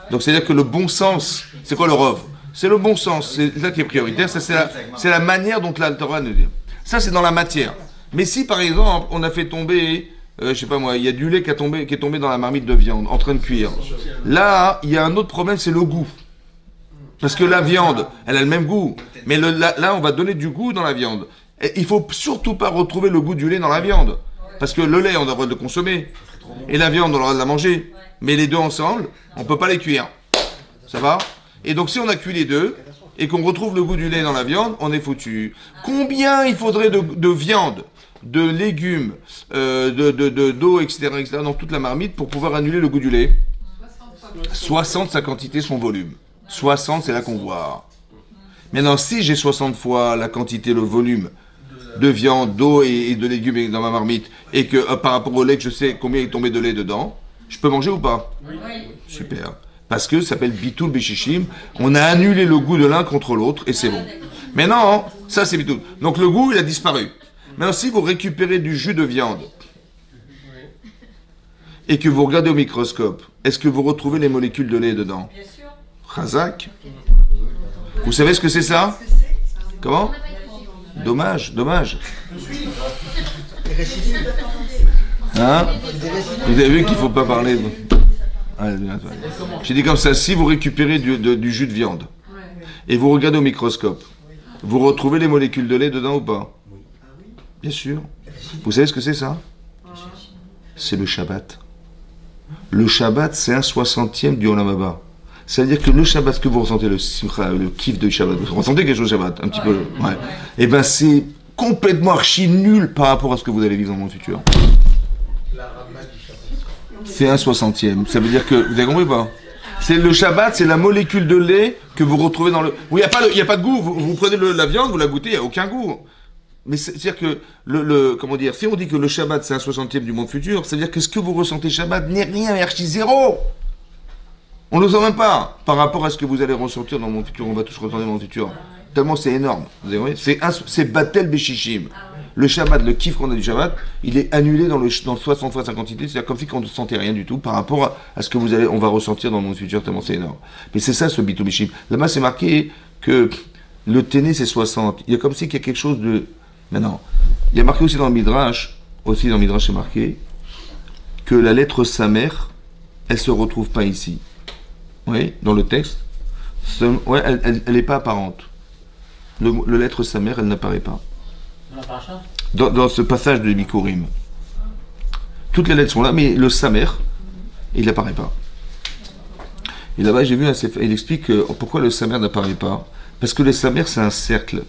Donc c'est-à-dire que le bon sens, c'est quoi le rov? C'est le bon sens, c'est ça qui est prioritaire, ça c'est la, c'est la manière dont la Torah nous dit. Ça c'est dans la matière. Mais si par exemple on a fait tomber, euh, je sais pas moi, il y a du lait qui, a tombé, qui est tombé dans la marmite de viande, en train de cuire. Là, il y a un autre problème, c'est le goût. Parce que la viande, elle a le même goût. Mais le, là, là, on va donner du goût dans la viande. Et il faut surtout pas retrouver le goût du lait dans la viande. Parce que le lait, on a le droit de le consommer. Et la viande, on a le droit de la manger. Mais les deux ensemble, on peut pas les cuire. Ça va? Et donc si on a cuit les deux, et qu'on retrouve le goût du lait dans la viande, on est foutu. Combien il faudrait de, de viande, de légumes, euh, de, de, de, d'eau, et cetera, et cetera, dans toute la marmite pour pouvoir annuler le goût du lait? soixante, sa quantité, son volume. soixante, c'est là qu'on voit. Maintenant, si j'ai soixante fois la quantité, le volume de viande, d'eau et, et de légumes dans ma marmite, et que euh, par rapport au lait, que je sais combien il est tombé de lait dedans, je peux manger ou pas? Oui. Super. Parce que ça s'appelle Bitoul Beshishim. On a annulé le goût de l'un contre l'autre, et c'est bon. Maintenant, ça c'est Bitoul. Donc le goût, il a disparu. Maintenant, si vous récupérez du jus de viande, et que vous regardez au microscope, est-ce que vous retrouvez les molécules de lait dedans? Bien sûr. Chazak. Vous savez ce que c'est ça? Comment? Dommage, dommage. Hein? Vous avez vu qu'il ne faut pas parler. J'ai dit comme ça, si vous récupérez du, de, du jus de viande, et vous regardez au microscope, vous retrouvez les molécules de lait dedans ou pas? Bien sûr. Vous savez ce que c'est ça? C'est le Shabbat. Le Shabbat, c'est un soixantième du Olam Haba. C'est-à-dire que le Shabbat, ce que vous ressentez, le simcha, le kiff de Shabbat, vous ressentez quelque chose de Shabbat, un petit peu, ouais. Et ben c'est complètement archi nul par rapport à ce que vous allez vivre dans le monde futur. C'est un soixantième. Ça veut dire que, vous avez compris ou pas? C'est le Shabbat, c'est la molécule de lait que vous retrouvez dans le... Oui, il n'y a, a pas de goût. Vous, vous prenez le, la viande, vous la goûtez, il n'y a aucun goût. Mais c'est-à-dire que, le, le, comment dire, si on dit que le Shabbat, c'est un soixantième du monde futur, ça veut dire que ce que vous ressentez Shabbat n'est rien, archi zéro. On ne le sent même pas par rapport à ce que vous allez ressentir dans le monde futur. On va tous ressentir dans le monde futur. Tellement c'est énorme. Vous avez c'est, c'est Batel Beshishim. Le Shabbat, le kiff qu'on a du Shabbat, il est annulé dans le dans soixante fois sa quantité. C'est-à-dire comme si on ne sentait rien du tout par rapport à, à ce que vous allez, on va ressentir dans le monde futur. Tellement c'est énorme. Mais c'est ça ce Bitou Beshishim. Là-bas, c'est marqué que le Téné, c'est soixante. Il y a comme si qu'il y a quelque chose de... Maintenant, il y a marqué aussi dans le Midrash, aussi dans le Midrash, c'est marqué que la lettre Samer, elle ne se retrouve pas ici. Oui, dans le texte. Ouais, elle n'est pas apparente. Le, le lettre Samer, elle n'apparaît pas. Dans, dans ce passage de Bikurim. Toutes les lettres sont là, mais le Samer, il n'apparaît pas. Et là-bas, j'ai vu, un, il explique que, pourquoi le Samer n'apparaît pas. Parce que le Samer, c'est un cercle.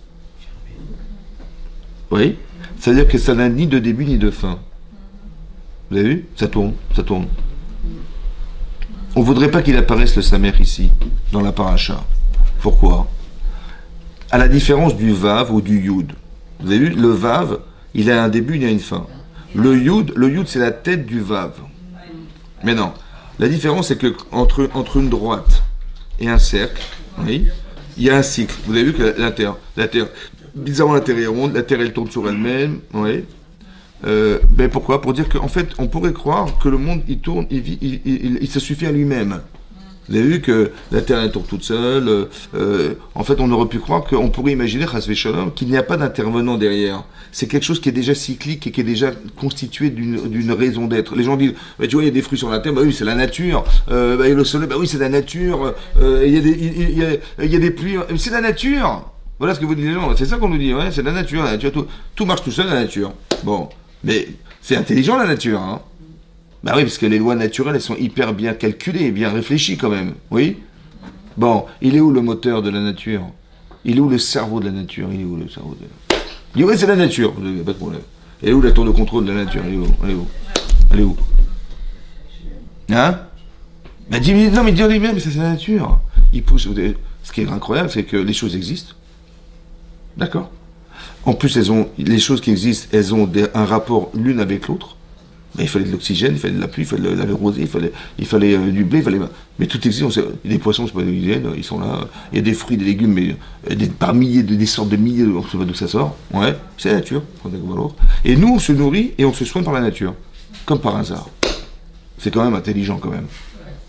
Oui, c'est-à-dire que ça n'a ni de début ni de fin. Vous avez vu? Ça tourne, ça tourne. On ne voudrait pas qu'il apparaisse le Samer ici, dans la paracha. Pourquoi? À la différence du Vav ou du Yud. Vous avez vu? Le Vav, il a un début, il a une fin. Le Yud, le Yud, c'est la tête du Vav. Mais non, la différence, c'est que entre, entre une droite et un cercle, oui, il y a un cycle. Vous avez vu que la Terre, la Terre, bizarrement la Terre est ronde, la Terre elle tourne sur elle-même, oui. Euh, ben pourquoi? Pour dire qu'en fait, on pourrait croire que le monde, il tourne, il vit, il, il, il, il se suffit à lui-même. Vous avez vu que la Terre, elle tourne toute seule. Euh, euh, en fait, on aurait pu croire qu'on pourrait imaginer, Chasvé Shalom, qu'il n'y a pas d'intervenant derrière. C'est quelque chose qui est déjà cyclique et qui est déjà constitué d'une, d'une raison d'être. Les gens disent, bah, tu vois, il y a des fruits sur la Terre, bah oui, c'est la nature. Euh, bah, et le soleil, bah oui, c'est la nature. Euh, il, y a des, il, il, y a, il y a des pluies, c'est la nature. Voilà ce que vous dites les gens. C'est ça qu'on nous dit, ouais, c'est la nature. La nature tout, tout marche tout seul, la nature. Bon. Mais c'est intelligent la nature, hein. Bah oui, parce que les lois naturelles, elles sont hyper bien calculées, bien réfléchies quand même, oui. Bon, il est où le moteur de la nature? Il est où le cerveau de la nature? Il est où le cerveau de la... Il dit, oui, c'est la nature, pas de problème. Elle est où la tour de contrôle de la nature? Elle est où? Elle est où? Elle est où? Hein? Bah dis, non mais dis lui-même, c'est la nature. Il pousse, ce qui est incroyable, c'est que les choses existent. D'accord? En plus, elles ont, les choses qui existent, elles ont des, un rapport l'une avec l'autre. Mais il fallait de l'oxygène, il fallait de la pluie, il fallait de la rosée, il fallait, il fallait euh, du blé, il fallait... Mais tout existe, on sait, des poissons, c'est pas de l'hygiène, ils sont là. Il y a des fruits, des légumes, mais euh, des, par milliers, de, des sortes de milliers, on ne sait pas d'où ça sort. Ouais, c'est la nature. Et nous, on se nourrit et on se soigne par la nature. Comme par hasard. C'est quand même intelligent, quand même.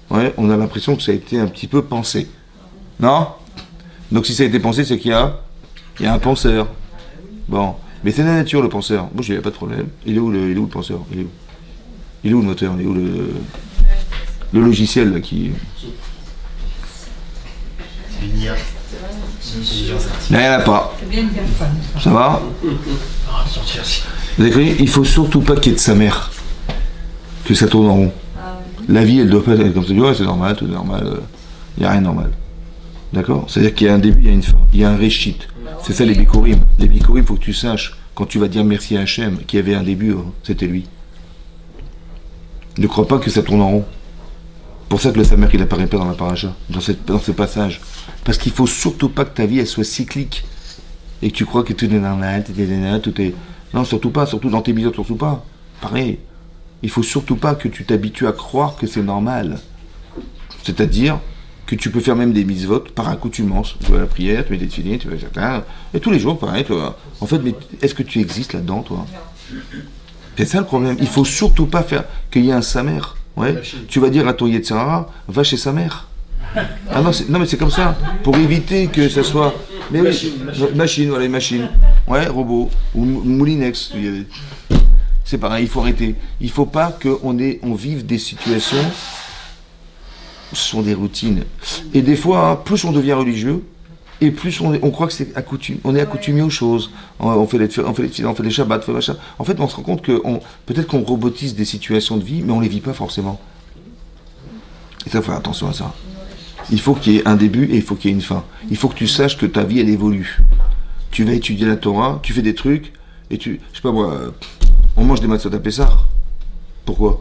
ouais, on a l'impression que ça a été un petit peu pensé. Non? Donc si ça a été pensé, c'est qu'il y a, il y a un penseur. Bon, mais c'est la nature le penseur. Moi, je n'ai pas de problème. Il est où le, il est où le penseur? Il est où? Il est où le moteur? Il est où le, le logiciel là, qui... C'est une I A. Là, il n'y en a pas. Ça va? Vous avez compris? Il faut surtout pas qu'il y ait de sa mère. Que ça tourne en rond. La vie, elle doit pas être comme ça. Ouais, c'est normal, tout est normal. Il n'y a rien de normal. D'accord? C'est-à-dire qu'il y a un début, il y a une fin. Il y a un réchit. C'est ça les bikurim. Les bikurim, il faut que tu saches, quand tu vas dire merci à Hachem, qu'il y avait un début, hein, c'était lui. Ne crois pas que ça tourne en rond. Pour ça que le Samer, il apparaît pas dans la paracha, dans, cette, dans ce passage. Parce qu'il faut surtout pas que ta vie, elle soit cyclique. Et que tu crois que tout est normal, tout est... Tout est... Non, surtout pas, surtout dans tes bisous, surtout pas. Pareil. Il faut surtout pas que tu t'habitues à croire que c'est normal. C'est-à-dire que tu peux faire même des mitzvot par accoutumance. Tu vas à la prière, tu mets des tefilines, tu vas certains. Et tous les jours, pareil, toi. En fait, mais est-ce que tu existes là-dedans, toi? C'est ça le problème. Il faut surtout pas faire qu'il y ait un Samer. Ouais. Tu vas dire à ton Yetzirah, va chez sa mère. Ah non, non mais c'est comme ça. Pour éviter que ça soit. Mais oui, machine, machine voilà, une machine. Ouais, robot. Ou Moulinex. C'est pareil, il faut arrêter. Il ne faut pas qu'on ait, on vive des situations. Ce sont des routines. Et des fois, hein, plus on devient religieux, et plus on, est, on croit que c'est accoutumé, on est accoutumé aux choses. On, on fait les, on fait les, on fait les shabbats, on fait machin. En fait, on se rend compte que on, peut-être qu'on robotise des situations de vie, mais on les vit pas forcément. Et ça, il faut faire attention à ça. Il faut qu'il y ait un début et il faut qu'il y ait une fin. Il faut que tu saches que ta vie, elle évolue. Tu vas étudier la Torah, tu fais des trucs, et tu, je sais pas moi, on mange des matzot à Pessah. Pourquoi?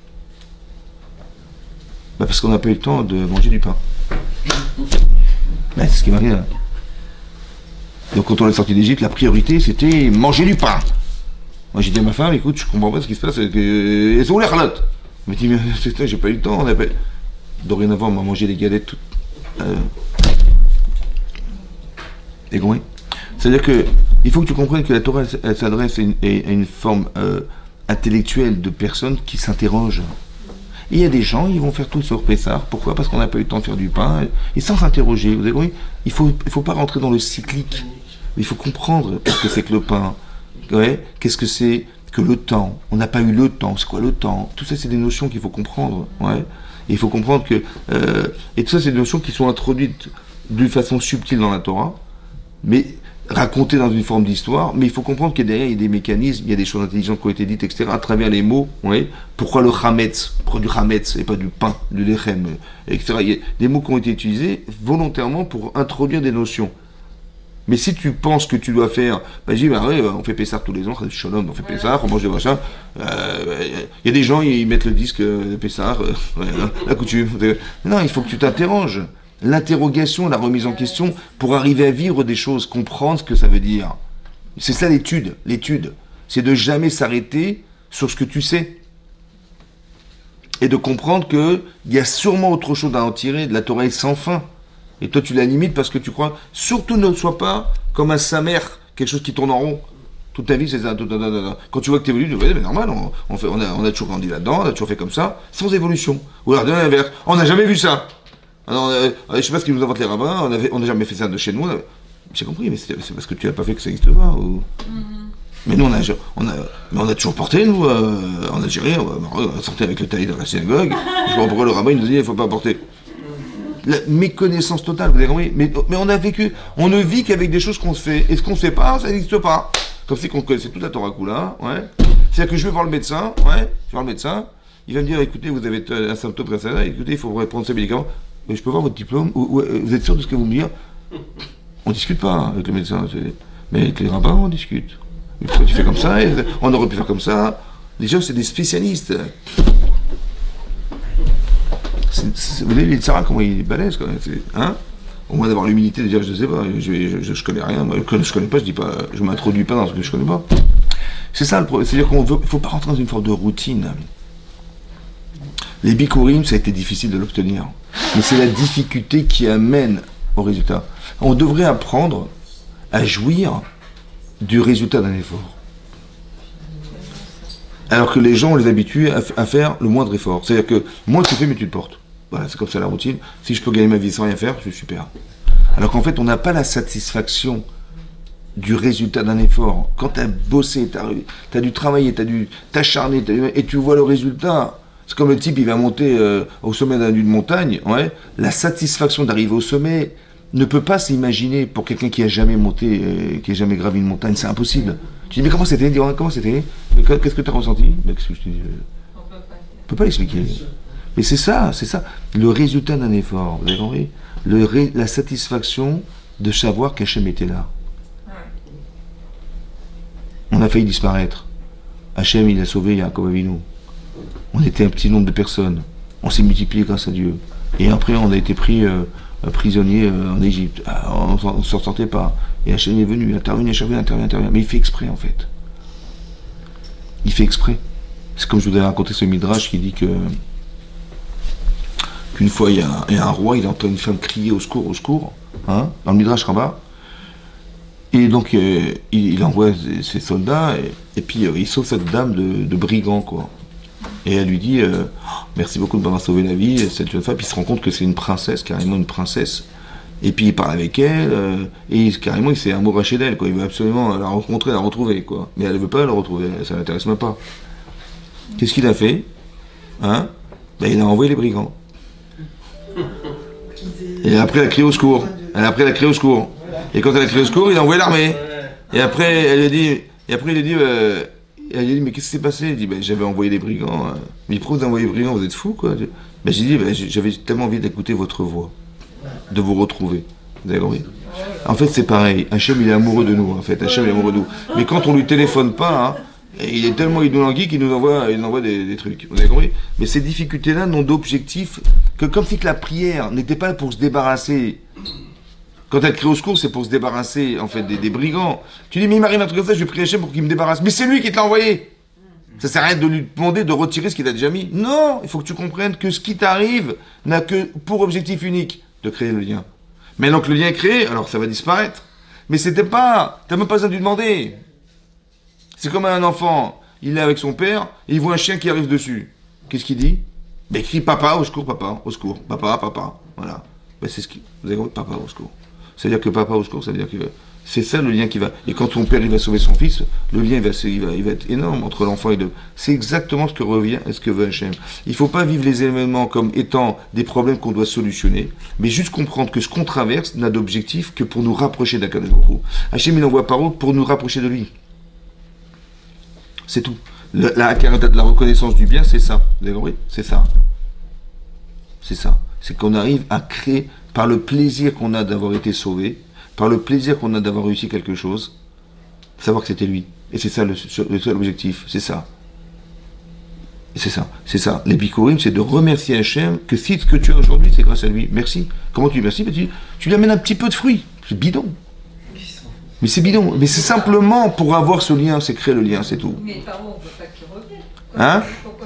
Bah parce qu'on n'a pas eu le temps de manger du pain. Ouais, c'est ce qui m'arrive là. Donc quand on est sorti d'Égypte, la priorité c'était manger du pain. Moi j'ai dit à ma femme, écoute, je comprends pas ce qui se passe, c'est que... c'est où les chalotes? Elle m'a dit, mais j'ai pas eu le temps, on a pas... Dorénavant on m'a mangé des galettes toutes... Euh... Et compris? C'est-à-dire que, il faut que tu comprennes que la Torah, elle, elle s'adresse à une, à une forme euh, intellectuelle de personnes qui s'interrogent. Et il y a des gens, ils vont faire tout sur Pessah. Pourquoi? Parce qu'on n'a pas eu le temps de faire du pain. Et sans s'interroger, vous avez compris? Il faut, il faut pas rentrer dans le cyclique. Il faut comprendre ce que c'est que le pain. Ouais. Qu'est-ce que c'est que le temps? On n'a pas eu le temps. C'est quoi le temps? Tout ça, c'est des notions qu'il faut comprendre. Ouais. Et il faut comprendre que... Euh, et tout ça, c'est des notions qui sont introduites d'une façon subtile dans la Torah, mais racontées dans une forme d'histoire. Mais il faut comprendre qu'il y a derrière, il y a des mécanismes, il y a des choses intelligentes qui ont été dites, et cetera, à travers les mots. Ouais. Pourquoi le chametz? Pourquoi du chametz et pas du pain, du lechem, et cetera. Il y a des mots qui ont été utilisés volontairement pour introduire des notions. Mais si tu penses que tu dois faire, bah, je dis, bah ouais, on fait Pessah tous les ans, Shalom, on fait Pessah, on mange des machins. Il euh, y a des gens, ils mettent le disque de Pessah, euh, ouais, la coutume. Non, il faut que tu t'interroges. L'interrogation, la remise en question, pour arriver à vivre des choses, comprendre ce que ça veut dire. C'est ça l'étude. L'étude, c'est de jamais s'arrêter sur ce que tu sais. Et de comprendre qu'il y a sûrement autre chose à en tirer, de la Torah est sans fin. Et toi, tu la limites parce que tu crois. Surtout ne sois pas comme un samer, quelque chose qui tourne en rond. Toute ta vie, c'est ça. Quand tu vois que tu évolues, tu dis, ouais, mais normal, on, on, fait, on, a, on a toujours grandi là-dedans, on a toujours fait comme ça, sans évolution. Ou alors, de l'inverse, on n'a jamais vu ça. Alors, euh, je sais pas ce qu'ils nous inventent les rabbins, on n'a jamais fait ça de chez nous. J'ai compris, mais c'est parce que tu n'as pas fait que ça n'existe pas. Ou... Mm-hmm. Mais nous, on a, on, a, mais on a toujours porté, nous, euh, en Algérie, on, on sortait avec le taï dans la synagogue. Je vois pourquoi le rabbin il nous dit, il ne faut pas porter. La méconnaissance totale, vous avez compris, mais, mais on a vécu, on ne vit qu'avec des choses qu'on se fait. Et ce qu'on ne sait pas, ça n'existe pas. Comme si on connaissait toute la Torah Kula, ouais. C'est-à-dire que je vais voir le médecin, ouais, je vais voir le médecin, il va me dire, écoutez, vous avez un symptôme comme ça, écoutez, il faut prendre ces médicaments. Mais je peux voir votre diplôme, ou, ou, vous êtes sûr de ce que vous me dites? On ne discute pas hein, avec le médecin, mais avec les rabbins, on discute. Pourquoi tu fais comme ça, on aurait pu faire comme ça. Les gens, c'est des spécialistes. C'est, c'est, vous voyez, les tsara, comment il est balèze, quand même. Hein, au moins d'avoir l'humilité de dire, je ne sais pas, je, je, je connais rien. Moi, je ne connais pas, je dis pas, je m'introduis pas dans ce que je ne connais pas. C'est ça le problème. C'est-à-dire qu'il ne faut pas rentrer dans une forme de routine. Les bikurim, ça a été difficile de l'obtenir. Mais c'est la difficulté qui amène au résultat. On devrait apprendre à jouir du résultat d'un effort. Alors que les gens, on les habitue à, à faire le moindre effort. C'est-à-dire que moins tu fais, mieux tu te portes. Voilà, c'est comme ça la routine. Si je peux gagner ma vie sans rien faire, je suis super. Alors qu'en fait, on n'a pas la satisfaction du résultat d'un effort. Quand tu as bossé, tu as dû travailler, tu as dû t'acharner, et tu vois le résultat. C'est comme le type, il va monter euh, au sommet d'une montagne. Ouais. La satisfaction d'arriver au sommet ne peut pas s'imaginer pour quelqu'un qui a jamais monté, euh, qui a jamais gravi une montagne. C'est impossible. Tu dis, mais comment c'était? Comment c'était? Qu'est-ce que tu as ressenti? Mais qu'est-ce que je te dis? On ne peut pas l'expliquer. Mais c'est ça, c'est ça. Le résultat d'un effort, vous avez compris? Le ré, la satisfaction de savoir qu'Hachem était là. On a failli disparaître. Hachem, il a sauvé Yaakov Avinu. On était un petit nombre de personnes. On s'est multiplié grâce à Dieu. Et après, on a été pris euh, prisonniers euh, en Égypte. On ne s'en sortait pas. Et Hachem est venu, il intervient, intervient, intervient, intervient. Mais il fait exprès, en fait. Il fait exprès. C'est comme je vous avais raconté ce Midrash qui dit que qu'une fois, il y, a, il y a un roi, il entend une femme crier au secours, au secours, hein, dans le Midrash Rabbah. Et donc, euh, il, il envoie ses, ses soldats, et, et puis euh, il sauve cette dame de, de brigand, quoi. Et elle lui dit euh, « Merci beaucoup de m'avoir sauvé la vie, cette jeune femme. » Puis il se rend compte que c'est une princesse, carrément une princesse. Et puis il parle avec elle, euh, et il, carrément il s'est amouraché d'elle, quoi. Il veut absolument la rencontrer, la retrouver, quoi. Mais elle ne veut pas la retrouver, ça ne l'intéresse même pas. Qu'est-ce qu'il a fait, hein? Ben, il a envoyé les brigands. Et après, elle a crié au secours. Elle a après, elle a crié au secours. Et quand elle a crié au secours, il a envoyé l'armée. Et après, elle a dit, et après, il a dit, euh, elle a dit, mais qu'est-ce qui s'est passé? Il dit, ben, j'avais envoyé des brigands. Hein. Mais pourquoi vous envoyez des brigands? Vous êtes fous, quoi. Ben, j'ai dit, ben, j'avais tellement envie d'écouter votre voix, de vous retrouver. Vous avez compris? En fait, c'est pareil. Hachem, il est amoureux de nous, en fait. Hachem, il est amoureux de nous. Mais quand on lui téléphone pas, hein, il est tellement idolangui qu'il nous envoie, il nous envoie des, des trucs. Vous avez compris? Mais ces difficultés-là n'ont d'objectif que comme si que la prière n'était pas pour se débarrasser. Quand elle crie au secours, c'est pour se débarrasser, en fait, des, des brigands. Tu dis, mais il m'arrive un truc comme ça, je vais prier Hachem pour qu'il me débarrasse. Mais c'est lui qui te l'a envoyé. Ça sert à rien de lui demander de retirer ce qu'il a déjà mis. Non, il faut que tu comprennes que ce qui t'arrive n'a que pour objectif unique de créer le lien. Maintenant que le lien est créé, alors ça va disparaître. Mais c'était pas, t'as même pas besoin de lui demander. C'est comme un enfant, il est avec son père, et il voit un chien qui arrive dessus. Qu'est-ce qu'il dit? Ben, il crie papa, au secours, papa, au secours, papa, papa. Voilà. Ben, c'est ce qui. Vous avez compris? Papa, au secours. C'est-à-dire que papa, au secours, ça veut dire que c'est ça le lien qui va. Et quand son père il va sauver son fils, le lien il va, il va, il va être énorme entre l'enfant et le. C'est exactement ce que revient et ce que veut Hachem. Il ne faut pas vivre les événements comme étant des problèmes qu'on doit solutionner, mais juste comprendre que ce qu'on traverse n'a d'objectif que pour nous rapprocher d'Akadosh Baruch Hu. Hachem il envoie par pour nous rapprocher de lui. C'est tout. La, la, la reconnaissance du bien, c'est ça. Vous avez compris? C'est ça. C'est ça. C'est qu'on arrive à créer, par le plaisir qu'on a d'avoir été sauvé, par le plaisir qu'on a d'avoir réussi quelque chose, savoir que c'était lui. Et c'est ça le, le seul objectif. C'est ça. Et c'est ça. C'est ça. Les Bikurim, c'est de remercier Hachem que si ce que tu as aujourd'hui, c'est grâce à lui. Merci. Comment tu dis merci? tu, tu lui amènes un petit peu de fruits. C'est bidon. Mais c'est bidon. Mais c'est simplement pour avoir ce lien, c'est créer le lien, c'est tout. Mais Pharaon, on ne veut pas qu'il revienne. Hein?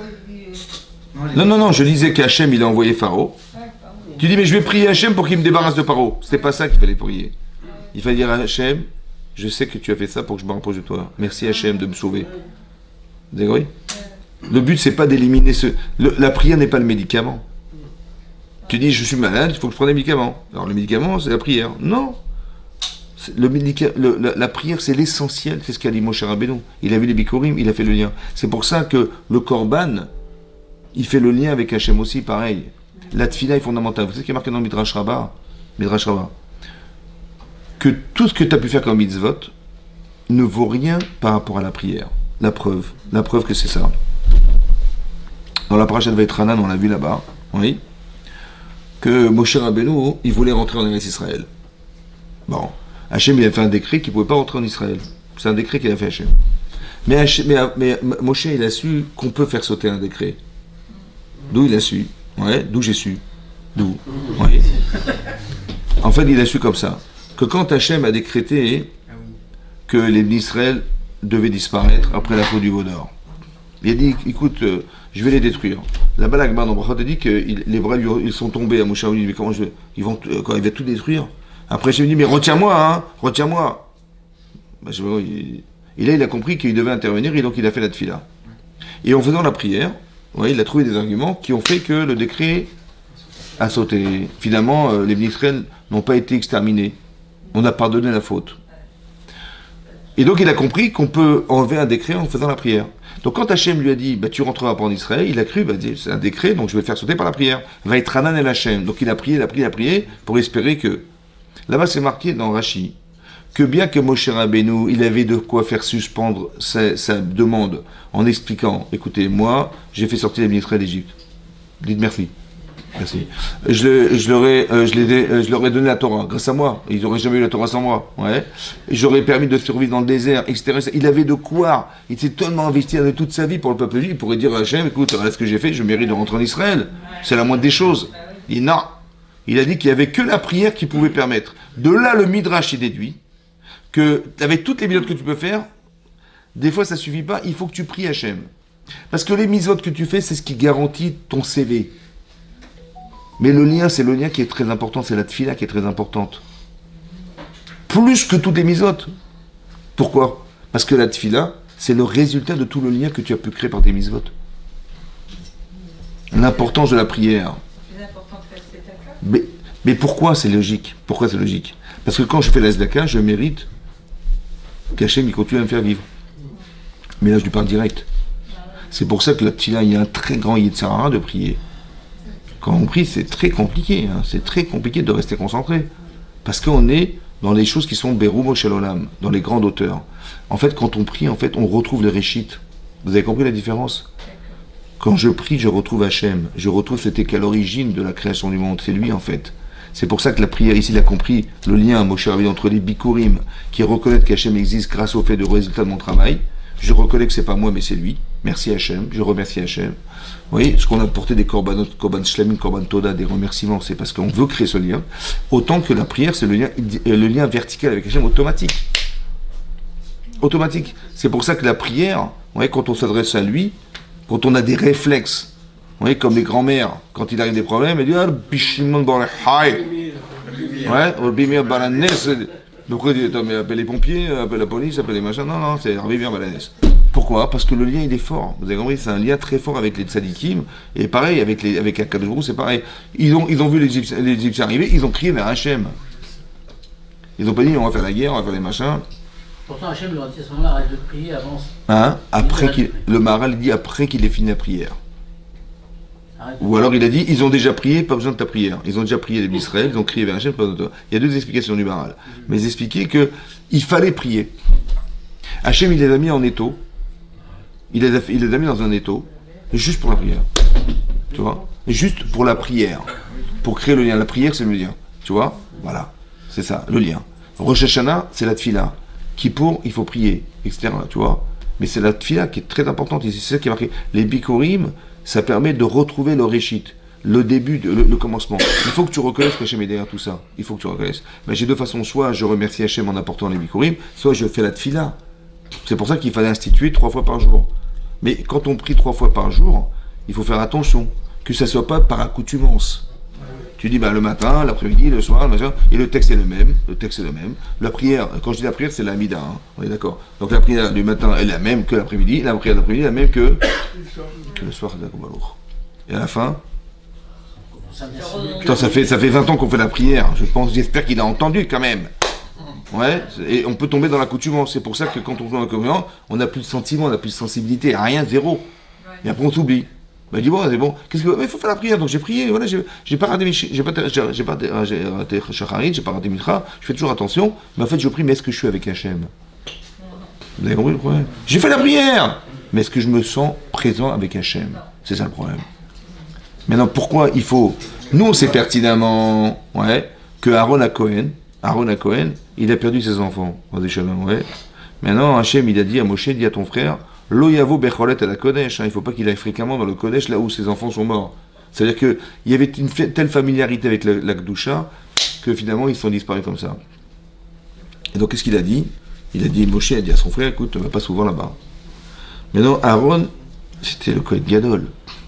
Non, non, non, je disais qu'Hachem, il a envoyé Pharaon. Tu dis, mais je vais prier Hachem pour qu'il me débarrasse de Pharaon. C'était pas ça qu'il fallait prier. Il fallait dire à Hachem, je sais que tu as fait ça pour que je me rapproche de toi. Merci Hachem de me sauver. Vous avez compris? Le but, c'est pas d'éliminer ce... Le, la prière n'est pas le médicament. Tu dis, je suis malade, il faut que je prenne des médicaments. Alors le médicament, c'est la prière. Non. Le médica... le, la, la prière, c'est l'essentiel. C'est ce qu'a dit Moshe Rabbeinu. Il a vu les Bikurim, il a fait le lien. C'est pour ça que le Korban, il fait le lien avec Hachem aussi, pareil. La tfila est fondamentale. Vous savez ce qui est marqué dans le Midrash Rabbah? Midrash Rabbah. Que tout ce que tu as pu faire comme mitzvot ne vaut rien par rapport à la prière. La preuve. La preuve que c'est ça. Dans la paracha de Vaïtranan, on l'a vu là-bas, oui, que Moshe Rabbeinu, il voulait rentrer en Eretz Israël. Bon. Hachem, il a fait un décret qu'il ne pouvait pas rentrer en Israël. C'est un décret qu'il a fait Hachem. Mais, Hachem, mais, mais Moshe, il a su qu'on peut faire sauter un décret. D'où il a su. Ouais, d'où j'ai su. D'où. Ouais. En fait, il a su comme ça. Que quand Hachem a décrété que les d'Israël devaient disparaître après la faute du veau d'or, il a dit, écoute, euh, je vais les détruire. Là-bas, l'Agmar dans Brachot a dit que il, les bras, ils sont tombés à Moshe. Il dit, mais comment je vais, ils vont, euh, quoi, il va tout détruire. Après, je me dis, mais retiens-moi, hein, retiens-moi. Ben, je, il, et là, il a compris qu'il devait intervenir, et donc il a fait la tfila. Et en faisant la prière, ouais, il a trouvé des arguments qui ont fait que le décret a sauté. Finalement, euh, les Israël n'ont pas été exterminés. On a pardonné la faute. Et donc il a compris qu'on peut enlever un décret en faisant la prière. Donc quand Hachem lui a dit, bah, tu rentreras pas en Israël, il a cru, bah, c'est un décret, donc je vais le faire sauter par la prière. Va être Hanan el Hachem. Donc il a prié, il a prié, il a prié, pour espérer que... Là-bas c'est marqué dans Rashi, que bien que Moshe Rabbeinu, il avait de quoi faire suspendre sa, sa demande en expliquant, écoutez, moi, j'ai fait sortir les Israël d'Égypte. Dites merci. Merci. Je, je, leur ai, euh, je, les, euh, je leur ai donné la Torah, grâce à moi. Ils n'auraient jamais eu la Torah sans moi. Ouais. J'aurais permis de survivre dans le désert, et cetera. Il avait de quoi. Il s'est tellement investi de toute sa vie pour le peuple juif. Il pourrait dire à Hachem, écoute, voilà ce que j'ai fait, je mérite de rentrer en Israël. C'est la moindre des choses. Il dit non. Il a dit qu'il n'y avait que la prière qui pouvait permettre. De là, le Midrash est déduit que, avec toutes les mitzvot que tu peux faire, des fois ça ne suffit pas, il faut que tu pries Hachem. Parce que les mitzvot que tu fais, c'est ce qui garantit ton C V. Mais le lien, c'est le lien qui est très important, c'est la tfila qui est très importante. Plus que toutes les mitzvot. Pourquoi? Parce que la tfila, c'est le résultat de tout le lien que tu as pu créer par tes mitzvot. L'importance de la prière. Mais, mais pourquoi c'est logique? Pourquoi c'est logique? Parce que quand je fais la zdaka, je mérite qu'Hachem il continue à me faire vivre. Mais là, je lui parle direct. C'est pour ça que la tfila, il y a un très grand yitzhara de prier. Quand on prie, c'est très compliqué. Hein. C'est très compliqué de rester concentré. Parce qu'on est dans les choses qui sont Berumo Shalolam, dans les grandes hauteurs. En fait, quand on prie, en fait, on retrouve le Réchit. Vous avez compris la différence? Quand je prie, je retrouve Hachem. Je retrouve ce qui est à l'origine de la création du monde. C'est lui, en fait. C'est pour ça que la prière, ici, il a compris le lien, Moshe Rabbeinu, entre les Bikurim, qui reconnaissent qu'Hachem existe grâce au fait du résultat de mon travail. Je reconnais que c'est pas moi, mais c'est lui. Merci Hachem. Je remercie Hachem. Vous voyez, ce qu'on a porté des korbanot, korban shlamim, korban toda, des remerciements, c'est parce qu'on veut créer ce lien. Autant que la prière, c'est le lien, le lien vertical avec Hachem automatique. Automatique. C'est pour ça que la prière, vous voyez, quand on s'adresse à lui, quand on a des réflexes, vous voyez, comme les grands-mères, quand il arrive des problèmes, elle dit ah, bishimon dans le haï. Ouais, au bimir balanes. Donc, appelle les pompiers, appelle la police, appelle les machins. Non, non, c'est Bimir balanes. Pourquoi? Parce que le lien, il est fort. Vous avez compris, c'est un lien très fort avec les tzadikim. Et pareil, avec les avec Akadosh Baruch Hu, c'est pareil. Ils ont, ils ont vu les Égyptiens, les Égyptiens arriver, ils ont crié vers Hachem. Ils n'ont pas dit on va faire la guerre, on va faire les machins. Pourtant, Hachem leur dit à ce moment-là, arrête de prier, avance. Hein? Après qu'il, le Maharal dit après qu'il ait fini la prière. Ou alors il a dit, ils ont déjà prié, pas besoin de ta prière. Ils ont déjà prié les Israël, ils ont crié vers Hachem, pas besoin de toi. Il y a deux explications du Maharal. Mais ils expliquaient qu'il fallait prier. Hachem, il les a mis en étau. Il les a, il les a mis dans un étau, juste pour la prière. Tu vois? Juste pour la prière. Pour créer le lien. La prière, c'est le lien. Tu vois? Voilà. C'est ça, le lien. Rosh Hashanah, c'est la tfila. Kippour, il faut prier, et cetera. Tu vois? Mais c'est la tfila qui est très importante. C'est ça qui est marqué. Les bikurim, ça permet de retrouver le réchit, le début, de, le, le commencement. Il faut que tu reconnaisses qu'Hachem est derrière tout ça. Il faut que tu reconnaisses. Mais j'ai deux façons. Soit je remercie Hachem en apportant les bikurim, soit je fais la tfila. C'est pour ça qu'il fallait instituer trois fois par jour. Mais quand on prie trois fois par jour, il faut faire attention, que ça ne soit pas par accoutumance. Tu dis, bah, le matin, l'après-midi, le soir, le machin, et le texte est le même, le texte est le même. La prière, quand je dis la prière, c'est l'amida, hein, on est d'accord. Donc la prière du matin est la même que l'après-midi, la prière de l'après-midi est la même que, que le soir, et à la fin, Putain, ça fait, ça fait vingt ans qu'on fait la prière, je pense, j'espère qu'il a entendu quand même. Ouais, et on peut tomber dans l'accoutumance. C'est pour ça que quand on joue dans le communion, on n'a plus de sentiments, on n'a plus de sensibilité, rien, zéro. Et après on s'oublie. Bah, il dit bon, c'est bon, qu'est-ce que. Mais il faut faire la prière, donc j'ai prié, voilà, j'ai, j'ai pas raté mes j'ai pas, j'ai, j'ai pas j'ai raté Shacharit, j'ai pas raté Mitra, je fais toujours attention, mais en fait je prie, mais est-ce que je suis avec Hachem? Vous avez compris le problème? J'ai fait la prière, mais est-ce que je me sens présent avec Hachem? C'est ça le problème. Maintenant, pourquoi il faut. Nous, on sait pertinemment, ouais, que Aaron à Cohen, Aaron à Cohen, il a perdu ses enfants. Ouais. Maintenant, Hachem, il a dit à Moshe, dit à ton frère, Lo yavo becholet à la Kodesh. Il ne faut pas qu'il aille fréquemment dans le Kodesh, là où ses enfants sont morts. C'est-à-dire qu'il y avait une telle familiarité avec la, la Kedusha que finalement, ils sont disparus comme ça. Et donc, qu'est-ce qu'il a dit? Il a dit, Moshe a dit à son frère, écoute, ne va pas souvent là-bas. Maintenant, Aaron, c'était le Kohen Gadol.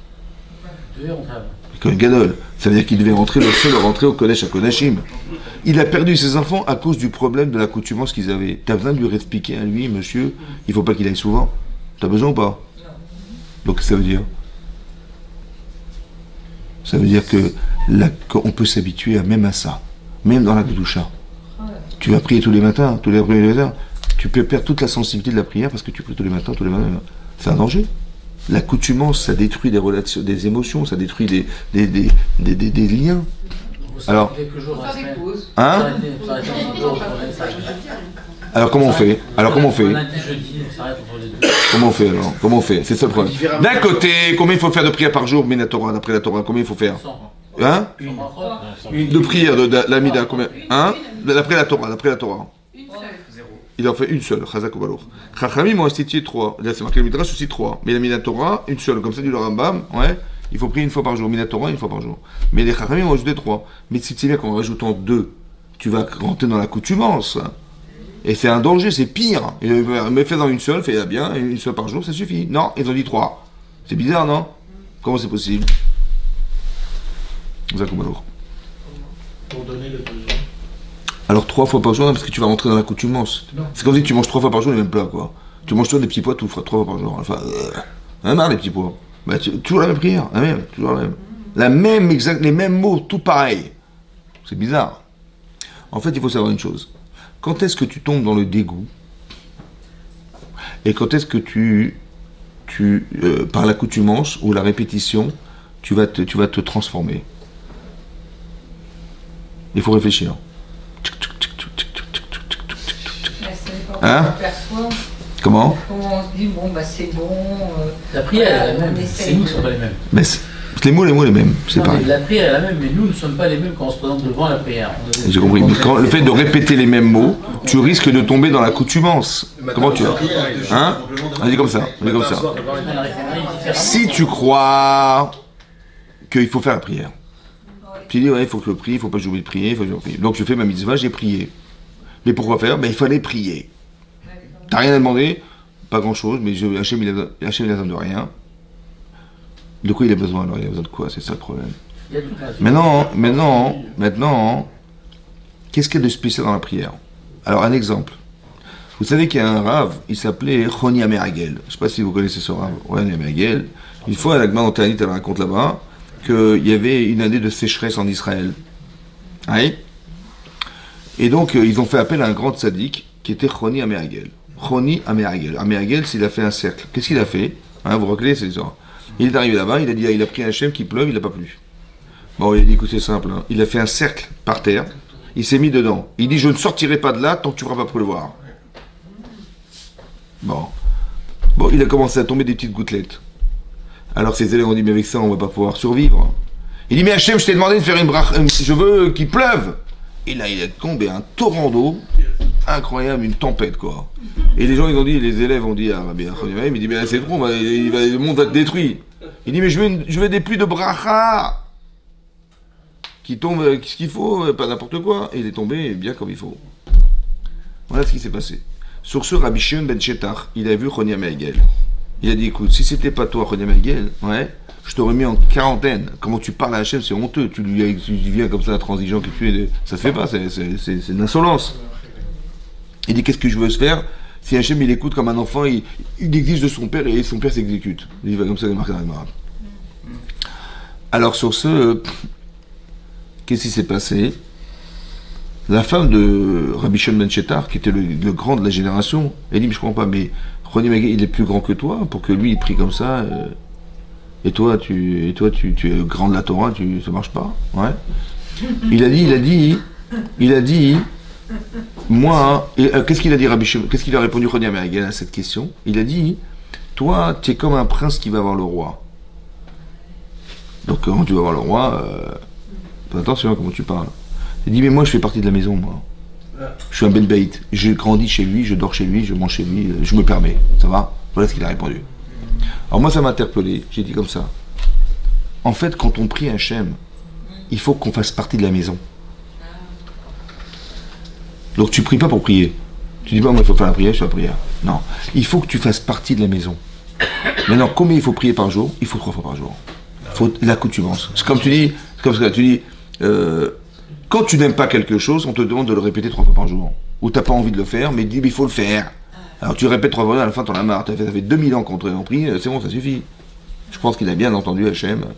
Le Kohen Gadol. Ça veut dire qu'il devait rentrer, le seul rentrer au Kodesh à Kodashim. Il a perdu ses enfants à cause du problème de l'accoutumance qu'ils avaient. T'as besoin de lui expliquer à lui, monsieur, il ne faut pas qu'il aille souvent. T'as besoin ou pas? Donc ça veut dire Ça veut dire que la, qu'on peut s'habituer à, même à ça, même dans la Kedusha. Tu vas prier tous les matins, tous les matins, tu peux perdre toute la sensibilité de la prière parce que tu pries tous les matins, tous les matins. C'est un danger. L'accoutumance, ça détruit des relations, des émotions, ça détruit des, des, des, des, des, des liens. Alors, hein? Alors comment on fait? Alors comment on fait? Comment on fait alors? Comment on fait? C'est ça le problème. D'un côté, combien il faut faire de prières par jour, Minatora, d'après la Torah? Combien il faut faire? Hein? Une. De prière de, de, de la Mida, combien? Hein? D'après la Torah, d'après la Torah. Il en fait une seule, Chazak Obalour. Chachamim ont institué trois. Là, c'est marqué le Midrash aussi trois. Mais la Minatora, une seule. Comme ça, du Rambam, ouais. Il faut prier une fois par jour. Minatora, une fois par jour. Mais les Chachamim ont ajouté trois. Mais si tu sais bien qu'en rajoutant deux, tu vas rentrer dans l'accoutumance. Et c'est un danger, c'est pire. Mais fais-en une seule, fais-la bien, une seule par jour, ça suffit. Non, ils ont dit trois. C'est bizarre, non? Comment c'est possible? Chazak Obalour. Pour donner le besoin. Alors trois fois par jour, parce que tu vas rentrer dans l'accoutumance. C'est comme si tu manges trois fois par jour les mêmes plats, quoi. Tu manges toi des petits pois tout, trois fois par jour. Enfin, euh, un marre les petits pois. Bah, tu, toujours la même prière, la même, toujours la même. La même, exact, les mêmes mots, tout pareil. C'est bizarre. En fait, il faut savoir une chose. Quand est-ce que tu tombes dans le dégoût? Et quand est-ce que tu, tu euh, par l'accoutumance ou la répétition, tu vas te, tu vas te transformer? Il faut réfléchir. Hein? Comment? Comment on se dit, bon, bah c'est bon. Euh, la prière est la même, c'est nous qui ne sommes pas les mêmes. Mais les mots, les mots, les mêmes, c'est non, pareil. La prière est la même, mais nous ne sommes pas les mêmes quand on se présente devant la prière. J'ai compris. Mais quand, le fait de répéter les mêmes mots, tu risques de tomber dans l'accoutumance. Comment tu as? Hein? On dit comme ça. On dit comme ça. Si tu crois qu'il faut faire la prière, tu dis, ouais, il faut que je prie, il ne faut pas que j'oublie de prier, il faut que je prie. Donc je fais ma mitzvah, j'ai prié. Mais pourquoi faire? Ben, il fallait prier. T'as rien à demander? Pas grand-chose, mais je, Hachem, il a, Hachem, il a besoin de rien. De quoi il a besoin alors? Il a besoin de quoi? C'est ça le problème. Maintenant, maintenant, maintenant, qu'est-ce qu'il y a de spécial dans la prière? Alors, un exemple. Vous savez qu'il y a un rave, il s'appelait Choni Ameragel. Je ne sais pas si vous connaissez ce rave, Choni Ameragel. Une fois, la Gemara Tanit, elle raconte là-bas qu'il y avait une année de sécheresse en Israël. Oui. Et donc, euh, ils ont fait appel à un grand tzaddik qui était Choni Ameragel. Choni Ameragel. Ameragel, s'il a fait un cercle. Qu'est-ce qu'il a fait? Hein, vous reconnaissez, c'est ça. Il est arrivé là-bas, il a dit, il a pris un Hachem qui pleuve, il n'a pas plu. Bon, il a dit, écoute, c'est simple. Hein. Il a fait un cercle par terre, il s'est mis dedans. Il dit, je ne sortirai pas de là tant que tu ne feras pas pleuvoir. Bon. Bon, il a commencé à tomber des petites gouttelettes. Alors ses élèves ont dit, mais avec ça, on ne va pas pouvoir survivre. Il dit, mais Hachem, je t'ai demandé de faire une bracha, je veux qu'il pleuve. Et là, il est tombé un torrent d'eau, incroyable, une tempête, quoi. Et les gens, ils ont dit, les élèves ont dit à Rabbi Achon, il dit, mais là, c'est trop, il va, le monde va être détruit. Il dit, mais je veux, une, je veux des pluies de bracha qui tombent, ce qu'il faut, pas n'importe quoi. Et il est tombé bien comme il faut. Voilà ce qui s'est passé. Sur ce, Rabbi Shimon ben Shetar, il a vu Choni Ameragel. Il a dit, écoute, si c'était pas toi, Choni Ameragel, ouais, je t'aurais mis en quarantaine. Comment tu parles à Hachem, c'est honteux. Tu lui tu viens comme ça, transigeant, que tu es. Ça se fait pas, c'est, c'est, c'est, c'est de l'insolence. Il dit, qu'est-ce que je veux se faire? Si Hachem, il écoute comme un enfant, il, il exige de son père et son père s'exécute. Il va comme ça, il marque dans les marades. Alors, sur ce, euh, qu'est-ce qui s'est passé? La femme de Rabbi Shimon ben Shetar, qui était le, le grand de la génération, elle dit, mais je comprends pas, mais Choni Ameragel, il est plus grand que toi, pour que lui, il prie comme ça. Euh, Et toi, tu, et toi, tu, tu es le grand de la Torah, tu, ça marche pas, ouais. Il a dit, il a dit, il a dit, moi, et, euh, qu'est-ce qu'il a dit, Rabbi Shimon, qu'est-ce qu'il a répondu Choni Ameragel à cette question? Il a dit, toi, tu es comme un prince qui va voir le roi. Donc, quand tu vas voir le roi, euh, fais attention à comment tu parles. Il dit, mais moi, je fais partie de la maison, moi. Je suis un ben beit. Je grandis chez lui, je dors chez lui, je mange chez lui, je me permets. Ça va? Voilà ce qu'il a répondu. Alors moi, ça m'a interpellé. J'ai dit comme ça. En fait, quand on prie Hachem, il faut qu'on fasse partie de la maison. Donc tu pries pas pour prier. Tu dis pas, moi, il faut faire la prière, je fais la prière. Non. Il faut que tu fasses partie de la maison. Maintenant, combien il faut prier par jour? Il faut trois fois par jour. Il faut l'accoutumance. C'est comme tu dis, c'est comme ça, tu dis, euh, quand tu n'aimes pas quelque chose, on te demande de le répéter trois fois par jour. Ou tu n'as pas envie de le faire, mais dis, mais il faut le faire. Alors tu répètes trois fois, à la fin, t'en as marre. Ça fait, ça fait deux mille ans qu'on te prie, c'est bon, ça suffit. Je pense qu'il a bien entendu Hachem.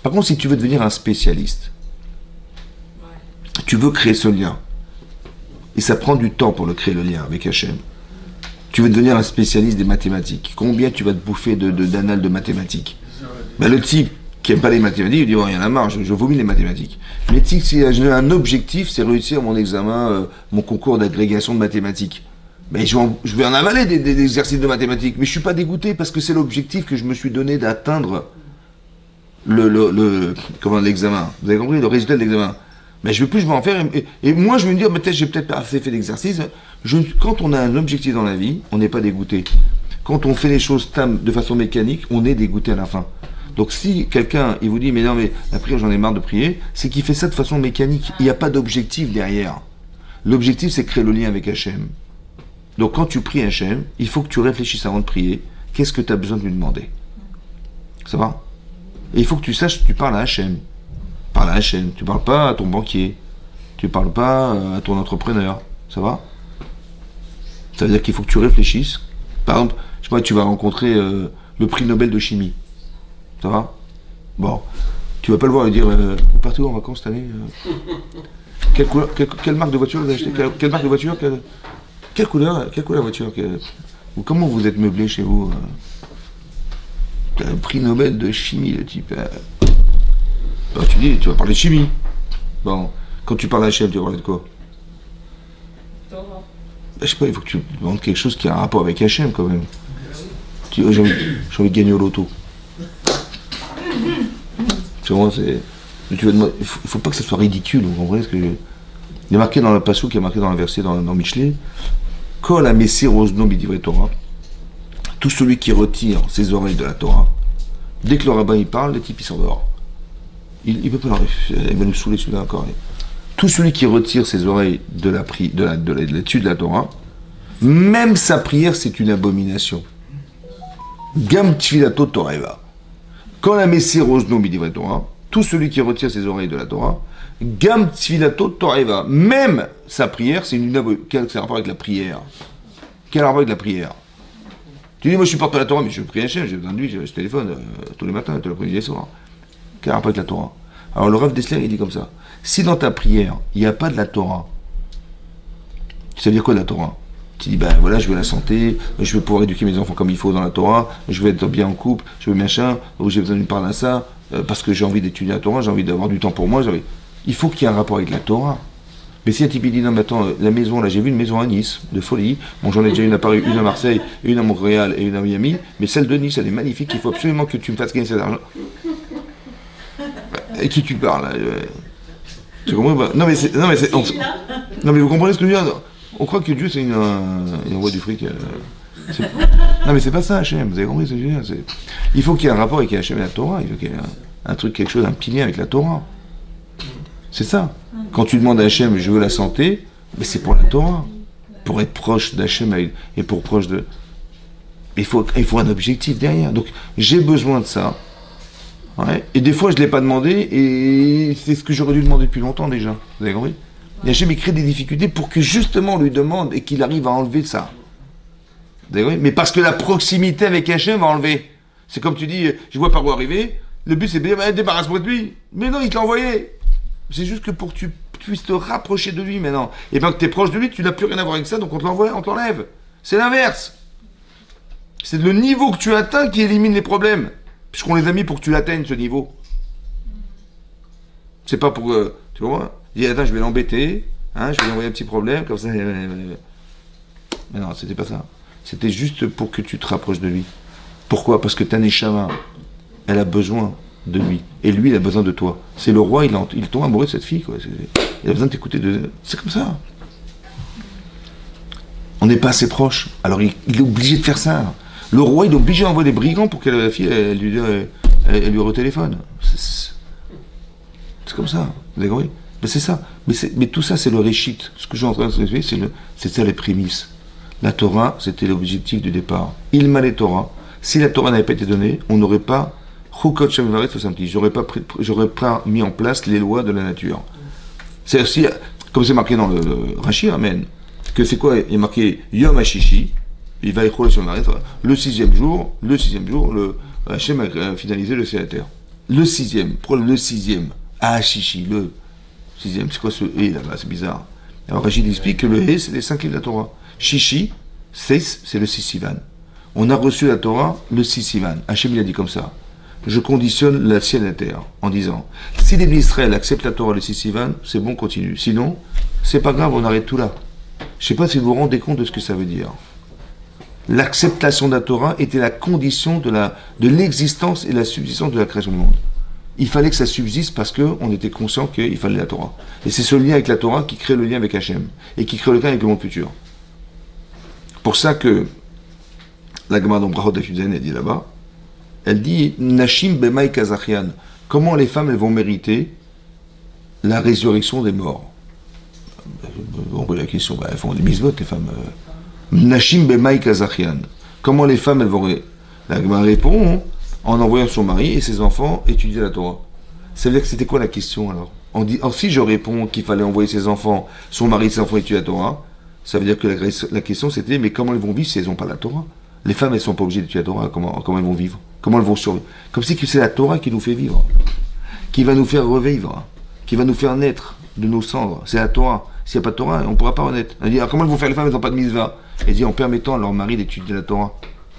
Par contre, si tu veux devenir un spécialiste, tu veux créer ce lien, et ça prend du temps pour le créer, le lien avec Hachem. Tu veux devenir un spécialiste des mathématiques. Combien tu vas te bouffer de, de, d'annales de mathématiques? Ben, le type qui n'aime pas les mathématiques, il dit oh, il y en a marre, je, je vomis les mathématiques. Mais si j'ai un objectif, c'est réussir mon examen, euh, mon concours d'agrégation de mathématiques. Mais je vais en, je vais en avaler des, des, des exercices de mathématiques. Mais je ne suis pas dégoûté parce que c'est l'objectif que je me suis donné d'atteindre le, le, le, comment, l'examen. Vous avez compris, le résultat de l'examen. Mais je ne veux plus je vais en faire. Et, et, et moi, je vais me dire, peut-être j'ai peut-être pas assez fait d'exercice. Je, quand on a un objectif dans la vie, on n'est pas dégoûté. Quand on fait les choses de façon mécanique, on est dégoûté à la fin. Donc si quelqu'un, il vous dit, mais non, mais la prière, j'en ai marre de prier, c'est qu'il fait ça de façon mécanique. Il n'y a pas d'objectif derrière. L'objectif, c'est créer le lien avec Hachem. Donc quand tu pries Hachem, il faut que tu réfléchisses avant de prier. Qu'est-ce que tu as besoin de lui demander? Ça va? Et il faut que tu saches que tu parles à Hachem. Parle à Hachem. Tu ne parles pas à ton banquier. Tu ne parles pas à ton entrepreneur. Ça va? Ça veut dire qu'il faut que tu réfléchisses. Par exemple, je sais pas, tu vas rencontrer euh, le prix Nobel de chimie. Ça va? Bon. Tu vas pas le voir et lui dire euh, vous partez où en vacances cette année euh quelle, couleur, quelle, quelle marque de voiture vous avez acheté? Quelle, quelle marque de voiture? Quelle, quelle couleur? Quelle couleur de voiture? Quelle, ou comment vous êtes meublé chez vous? euh, Le prix Nobel de chimie, le type. Euh, bah, tu dis, tu vas parler de chimie. Bon. Quand tu parles à Hachem, tu vas parler de quoi? Bah, je sais pas, il faut que tu demandes quelque chose qui a un rapport avec Hachem quand même. Tu dis, oh, j'ai envie, j'ai envie de gagner au loto. C'est vraiment, c'est. Tu vas demander, il faut, faut pas que ça soit ridicule, vous comprenez ce que je... Il est marqué dans le passage, qui est marqué dans le verset dans, dans Michelet, Kol ha-mesir ozno midivrei Torah, tout celui qui retire ses oreilles de la Torah, dès que le rabbin il parle, le type il sort dehors. Il ne peut pas l'enlever, il va nous saouler celui-là encore. Tout celui qui retire ses oreilles de la pri, de la, de la, de l'étude de la Torah, même sa prière c'est une abomination. Gam tfilato toreva. Kol ha-mesir ozno midivrei Torah, tout celui qui retire ses oreilles de la Torah, Gam tfilato toreva, même sa prière, c'est une abomination. Quel rapport avec la prière? Quel rapport avec la prière? Tu dis, moi je suis porte à la Torah, mais je prie un chien, j'ai besoin de lui, je téléphone euh, tous les matins, tous les après-midi et les soirs. Quel rapport avec la Torah? Alors le Rav Dessler, il dit comme ça, si dans ta prière, il n'y a pas de la Torah, ça veut dire quoi de la Torah? Tu dis, ben voilà, je veux la santé, je veux pouvoir éduquer mes enfants comme il faut dans la Torah, je veux être bien en couple, je veux machin, ou j'ai besoin d'une part à ça, euh, parce que j'ai envie d'étudier la Torah, j'ai envie d'avoir du temps pour moi, j'ai... il faut qu'il y ait un rapport avec la Torah. Mais si un type il dit, non mais attends, la maison, là j'ai vu une maison à Nice, de folie, bon j'en ai déjà une à Paris, une à Marseille, une à Montréal et une à Miami, mais celle de Nice elle est magnifique, il faut absolument que tu me fasses gagner cet argent. Et qui tu parles là? Tu comprends? Non mais c'est... Non mais, c'est, on, non mais vous comprenez ce que je veux dire? On croit que Dieu c'est une, un, il envoie du fric. Euh, non mais c'est pas ça Hachem, vous avez compris ce que je veux dire? C'est, il faut qu'il y ait un rapport avec Hachem et la Torah, il faut qu'il y ait un, un truc, quelque chose, un petit lien avec la Torah. C'est ça. Quand tu demandes à Hachem, je veux la santé, mais c'est pour la Torah. Pour être proche d'Hachem et pour proche de... Il faut, il faut un objectif derrière. Donc, j'ai besoin de ça. Ouais. Et des fois, je ne l'ai pas demandé, et c'est ce que j'aurais dû demander depuis longtemps déjà. Vous avez compris? Et Hachem, il crée des difficultés pour que justement on lui demande et qu'il arrive à enlever ça. Vous avez compris? Mais parce que la proximité avec Hachem va enlever. C'est comme tu dis, je vois par où arriver, le but c'est de dire, bah, débarrasse-moi de lui. Mais non, il te l'a envoyé. C'est juste que pour que tu puisses te rapprocher de lui maintenant. Et bien que tu es proche de lui, tu n'as plus rien à voir avec ça, donc on te l'envoie, on t'enlève. C'est l'inverse. C'est le niveau que tu atteins qui élimine les problèmes. Puisqu'on les a mis pour que tu l'atteignes, ce niveau. C'est pas pour... Euh, tu vois? Il dit, attends, je vais l'embêter, hein, je vais lui envoyer un petit problème, comme ça... Mais non, c'était pas ça. C'était juste pour que tu te rapproches de lui. Pourquoi? Parce que ta neshama, elle a besoin de lui. Et lui, il a besoin de toi. C'est le roi, il, a, il tombe amoureux de cette fille, quoi. Il a besoin de t'écouter. De... C'est comme ça. On n'est pas assez proche. Alors, il, il est obligé de faire ça. Le roi, il est obligé d'envoyer des brigands pour que la fille, elle, lui, elle, elle lui retéléphone. C'est, c'est comme ça. Vous avez compris? Mais c'est ça. Mais, c'est, mais tout ça, c'est le réchit. Ce que je suis en train de se faire, c'est, le, c'est ça les prémices. La Torah, c'était l'objectif du départ. Il m'a les Torah. Si la Torah n'avait pas été donnée, on n'aurait pas... J'aurais pas, pris, j'aurais pas mis en place les lois de la nature. C'est aussi, comme c'est marqué dans le, le Rashi, Amen, que c'est quoi? Il est marqué Yom HaShishi, il va écrouler sur le sixième jour, le sixième jour, le Hachem a finalisé le Seder. Le sixième, problème, le sixième. Ah, chichi, le sixième, c'est quoi ce hé là-bas? C'est bizarre. Alors Rachid explique que le hé, c'est les cinq livres de la Torah. Chichi, c'est c'est le Sissivan. On a reçu la Torah, le Sissivan. Hachem, il a dit comme ça. Je conditionne la ciel et la terre en disant, si les Israël acceptent la Torah, le Sissivan, c'est bon, continue. Sinon, c'est pas grave, on arrête tout là. Je sais pas si vous vous rendez compte de ce que ça veut dire. L'acceptation de la Torah était la condition de, la, de l'existence et la subsistance de la création du monde. Il fallait que ça subsiste parce qu'on était conscient qu'il fallait la Torah. Et c'est ce lien avec la Torah qui crée le lien avec Hachem et qui crée le lien avec le monde futur. Pour ça que la Gemara dans Brachot Daf elle dit là-bas, elle dit Nashim b'mai kazachian. Comment les femmes elles vont mériter la résurrection des morts? On pose la question, bah, elles font des mitzvot, les femmes. Nashim b'mai kazachian. Comment les femmes elles vont. La Gemara répond en envoyant son mari et ses enfants étudier la Torah. Ça veut dire que c'était quoi la question alors? On dit, alors si je réponds qu'il fallait envoyer ses enfants, son mari et ses enfants étudier la Torah, ça veut dire que la, la question c'était, mais comment elles vont vivre si elles n'ont pas la Torah? Les femmes elles sont pas obligées d'étudier la Torah, comment, comment elles vont vivre? Comment elles vont survivre? Comme si c'est la Torah qui nous fait vivre, qui va nous faire revivre, qui va nous faire naître de nos cendres. C'est la Torah. S'il n'y a pas de Torah, on ne pourra pas renaître. Elle dit, alors comment elles vont faire les femmes, elles n'ont pas de mitzvah? Elle dit, en permettant à leur mari d'étudier la Torah.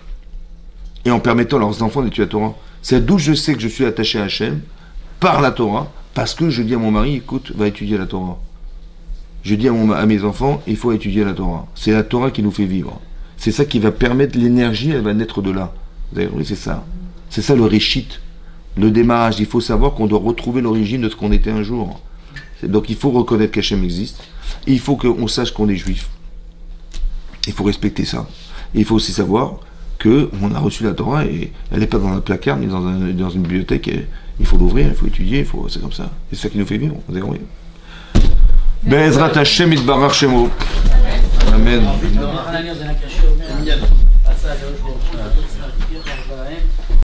Et en permettant à leurs enfants d'étudier la Torah. C'est d'où je sais que je suis attaché à Hachem, par la Torah, parce que je dis à mon mari, écoute, va étudier la Torah. Je dis à, mon, à mes enfants, il faut étudier la Torah. C'est la Torah qui nous fait vivre. C'est ça qui va permettre l'énergie, elle va naître de là. Vous avez compris, c'est ça. C'est ça le réchit, le démarrage. Il faut savoir qu'on doit retrouver l'origine de ce qu'on était un jour. Donc il faut reconnaître qu'Hachem existe. Et il faut qu'on sache qu'on est juif. Il faut respecter ça. Et il faut aussi savoir qu'on a reçu la Torah et elle n'est pas dans un placard, mais dans, un, dans une bibliothèque. Et il faut l'ouvrir, il faut étudier, il faut, c'est comme ça. C'est ça qui nous fait vivre. Vous avez compris. Be'ezrat Hashem itbarach shemo. Amen.